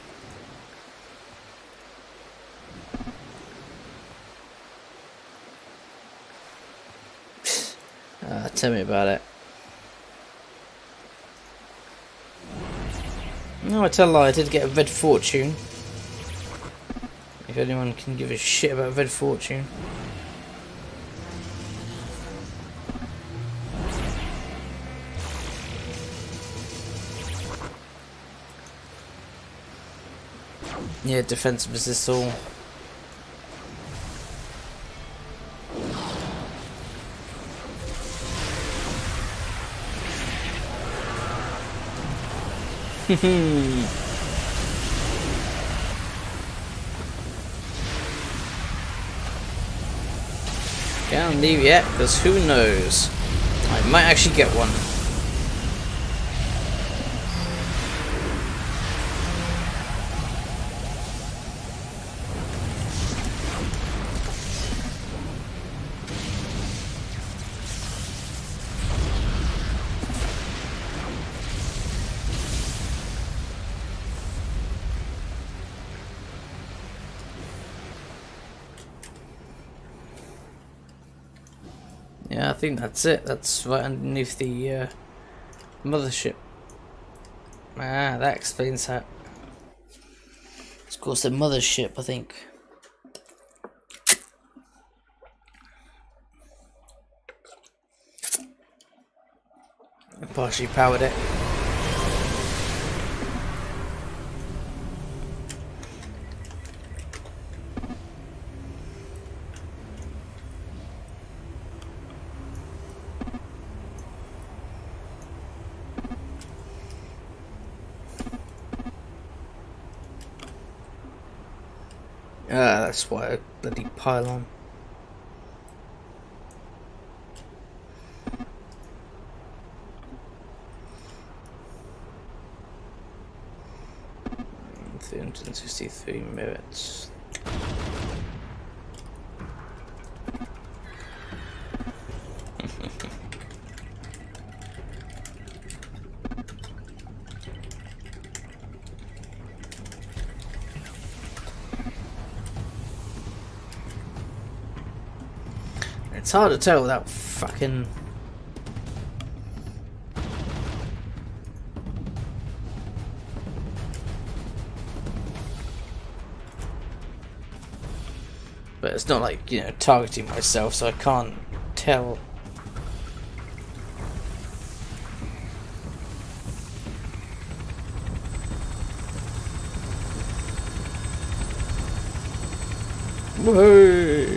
S1: Tell me about it. No, I tell a lie, I did get a red fortune. If anyone can give a shit about red fortune. Yeah, defensive resist all. Can't leave yet, because who knows? I might actually get one. Yeah, I think that's it. That's right underneath the mothership. Ah, that explains that. It's called the mothership, I think. I partially powered it. Ah, that's why a bloody pylon. $363 merits. It's hard to tell without fucking... But it's not like, you know, targeting myself, so I can't tell. Whoa!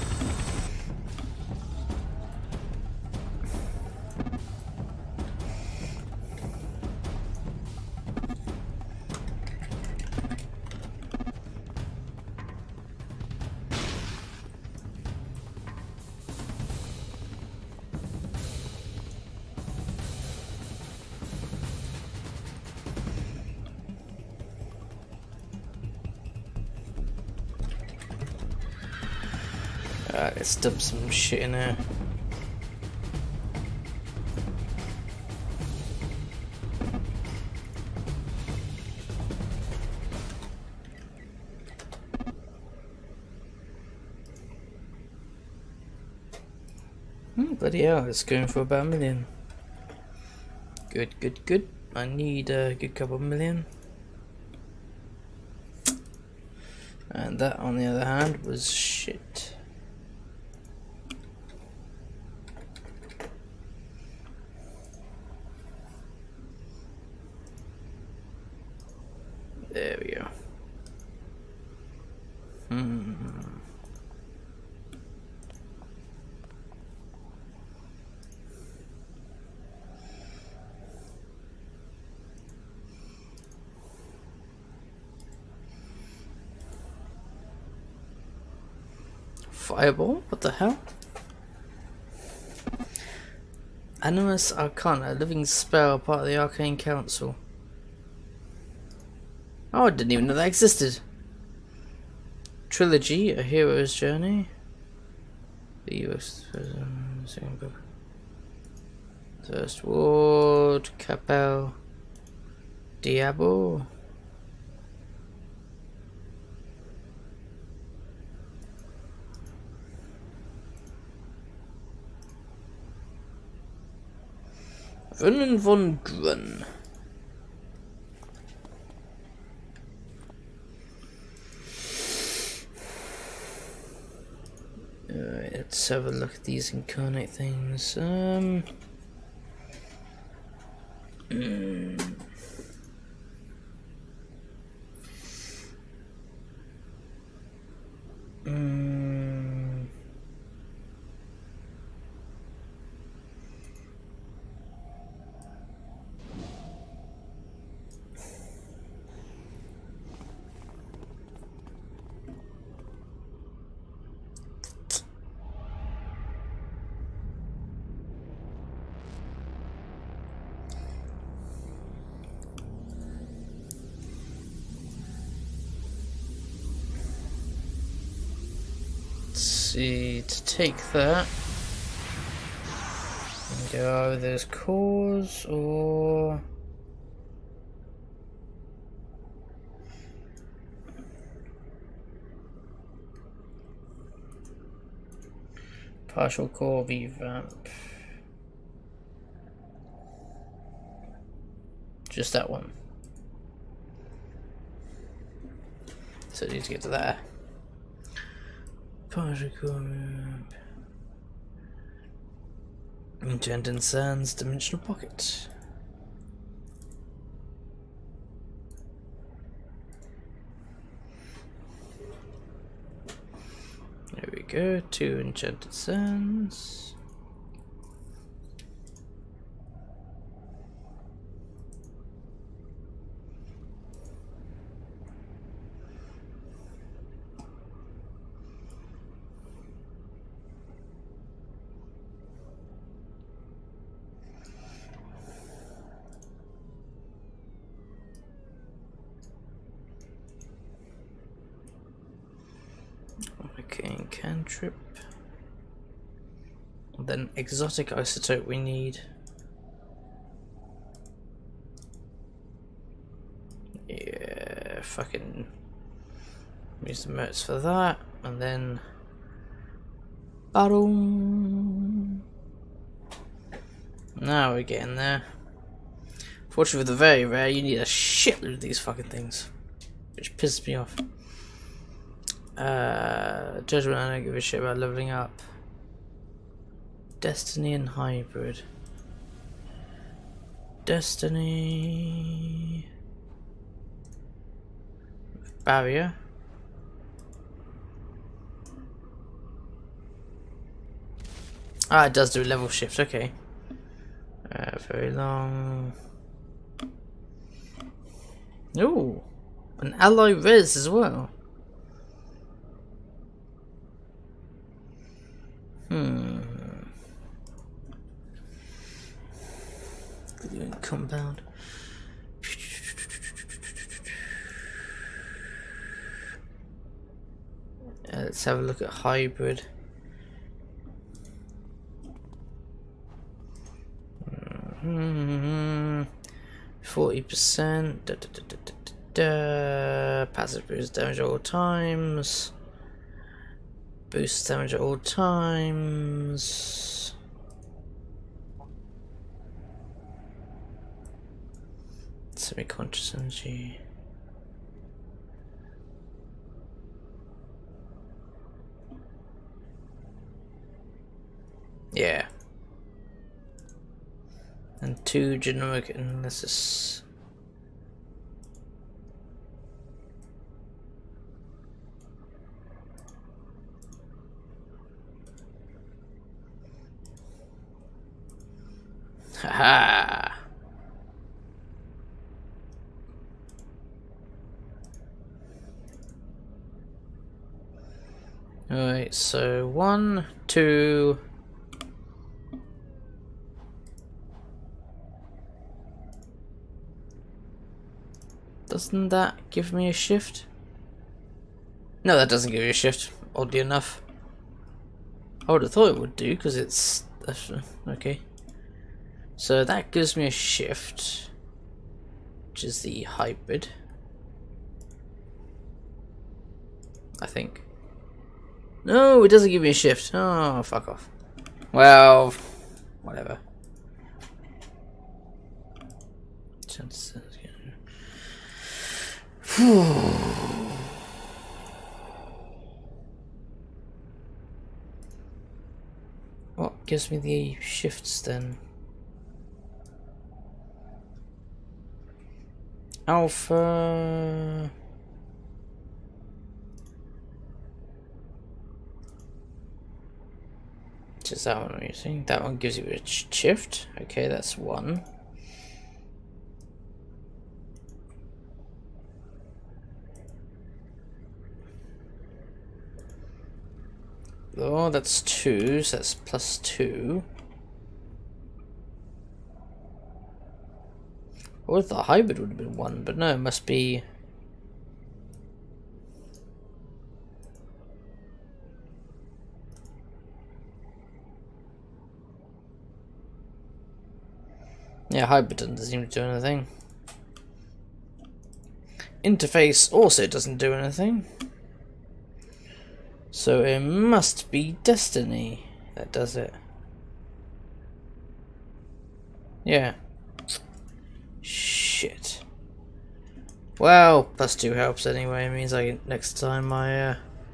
S1: Let's dump some shit in there. Bloody hell, it's going for about 1 million. Good, good, good. I need a good couple of million. And that, on the other hand, was shit. There we go. Fireball? What the hell? Animus Arcana, living spell, part of the Arcane Council. Oh, I didn't even know that existed. Trilogy, A Hero's Journey. The US second book. First Ward, Capel, Diabo. Vernon von Grun. Alright, let's have a look at these incarnate things. See, to take that and go over those cores, or partial core revamp. Just that one. So I need to get to there. Partial core revamp. Enchanted Sands, Dimensional Pocket. There we go, 2 Enchanted Sands. Okay, cantrip. Then exotic isotope we need. Yeah, fucking use the mercs for that, and then Ba-dum. Now we're getting there. Fortunately, for the very rare, you need a shitload of these fucking things, which pisses me off. Judgment, I don't give a shit about leveling up. Destiny and hybrid. Destiny. Barrier. Ah, it does do a level shift, okay. Very long. Ooh, an alloy res as well. Compound. Let's have a look at hybrid. 40%. Passive boost damage at all times. Boost damage at all times. Semi-conscious energy. Yeah. And 2 generic analysis. Haha. Alright, so 1, 2. Doesn't that give me a shift? No, that doesn't give me a shift, oddly enough. I would have thought it would do, because it's... okay. So that gives me a shift, which is the hybrid, I think. No, it doesn't give me a shift. Oh, fuck off. Well, whatever. What gives me the shifts then? Alpha. Just that one I'm using. That one gives you a shift. Okay, that's 1. Oh, that's 2, so that's +2. Or if the hybrid would have been 1, but no, it must be... Yeah, hybrid doesn't seem to do anything. Interface also doesn't do anything. So it must be Destiny that does it. Yeah. Shit. Well, +2 helps anyway. It means I can, next time I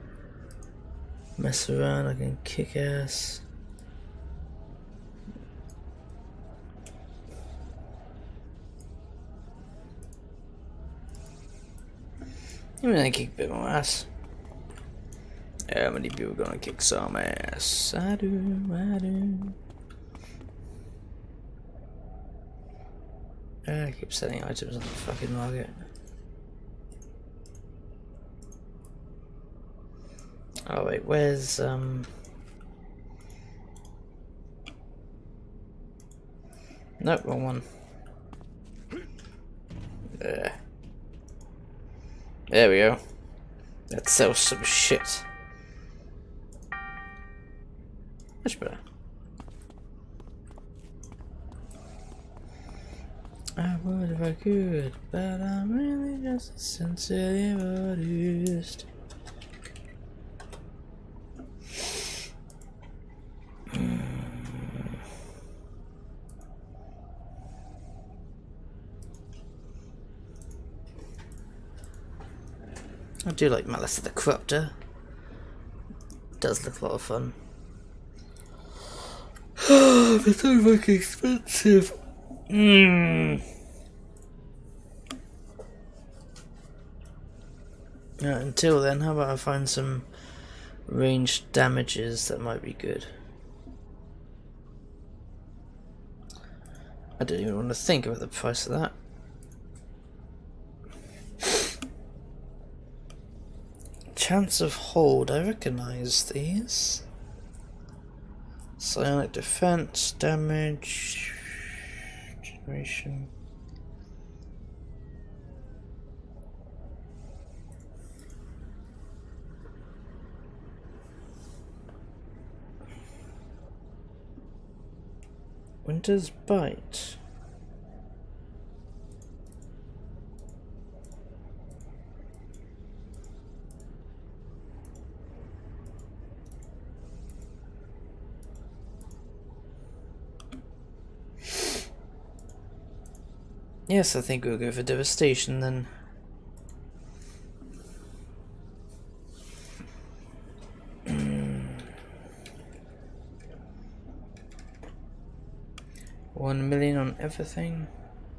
S1: mess around, I can kick ass. I'm gonna kick a bit more ass. How many people are gonna kick some ass? I do, I do. I keep selling items on the fucking market. Oh wait, where's nope, wrong one. There. There we go. That sells some shit. Much better. I would if I could, but I'm really just a sensitive artist. I do like Malice of the Corruptor. It does look a lot of fun. They're so fucking expensive. Until then, how about I find some ranged damages that might be good. I don't even want to think about the price of that. Chance of hold, I recognise these. Psionic defense, damage, generation. Winter's Bite. Yes, I think we'll go for Devastation then. $1 million on everything.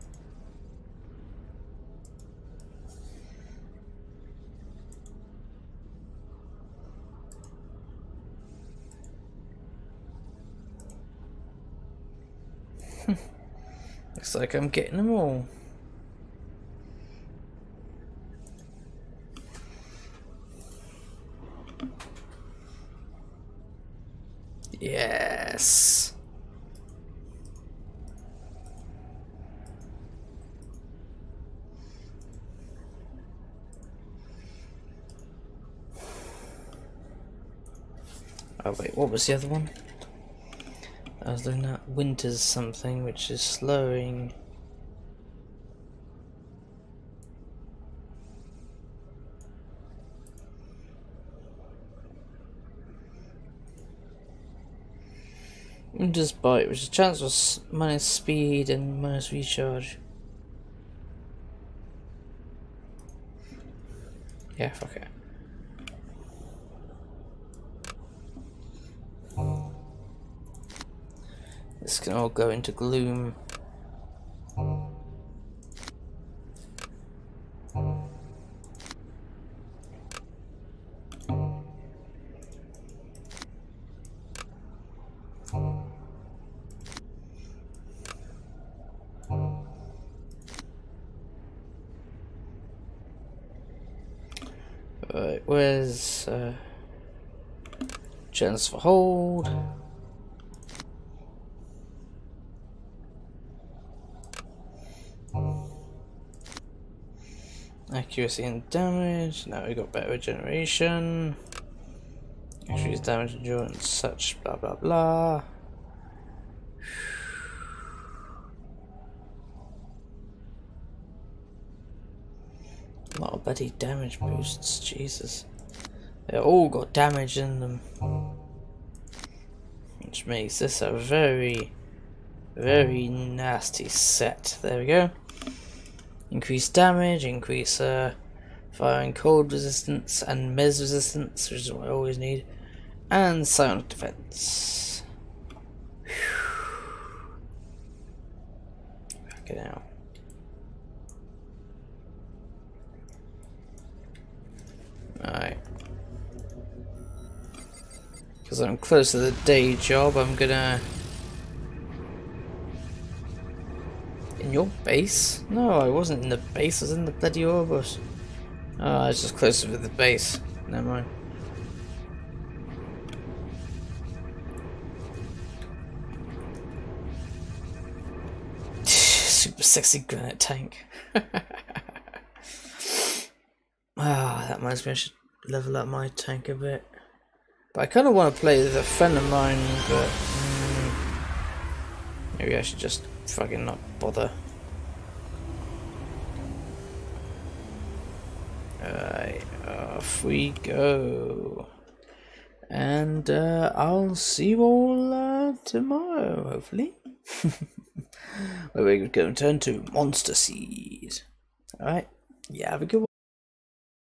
S1: Looks like I'm getting them all. Yes. Oh wait, what was the other one? I was looking at Winter's something, which is slowing. Winter's Bite, which is chance was minus speed and minus recharge. Yeah, fuck it. This can all go into gloom. Right, where's chance for hold? Accuracy and damage. Now we got better regeneration. Increased damage, endurance, such blah blah blah. A lot of bloody damage boosts, Jesus. They all got damage in them. Which makes this a very, very nasty set. There we go. Increase damage, increase fire and cold resistance and mes resistance, which is what I always need. And psionic defense. Back it out. Alright. Because I'm close to the day job, I'm gonna... In your base? No, I wasn't in the base, I was in the bloody Orbus. Oh, I was just closer to the base. Never mind. Super sexy granite tank. Ah, that reminds me I should level up my tank a bit. But I kind of want to play with a friend of mine, but maybe I should just fucking not bother. Alright, off we go. And I'll see you all tomorrow, hopefully. Where we're going to turn to Monster Seas. Alright, yeah, have a good one.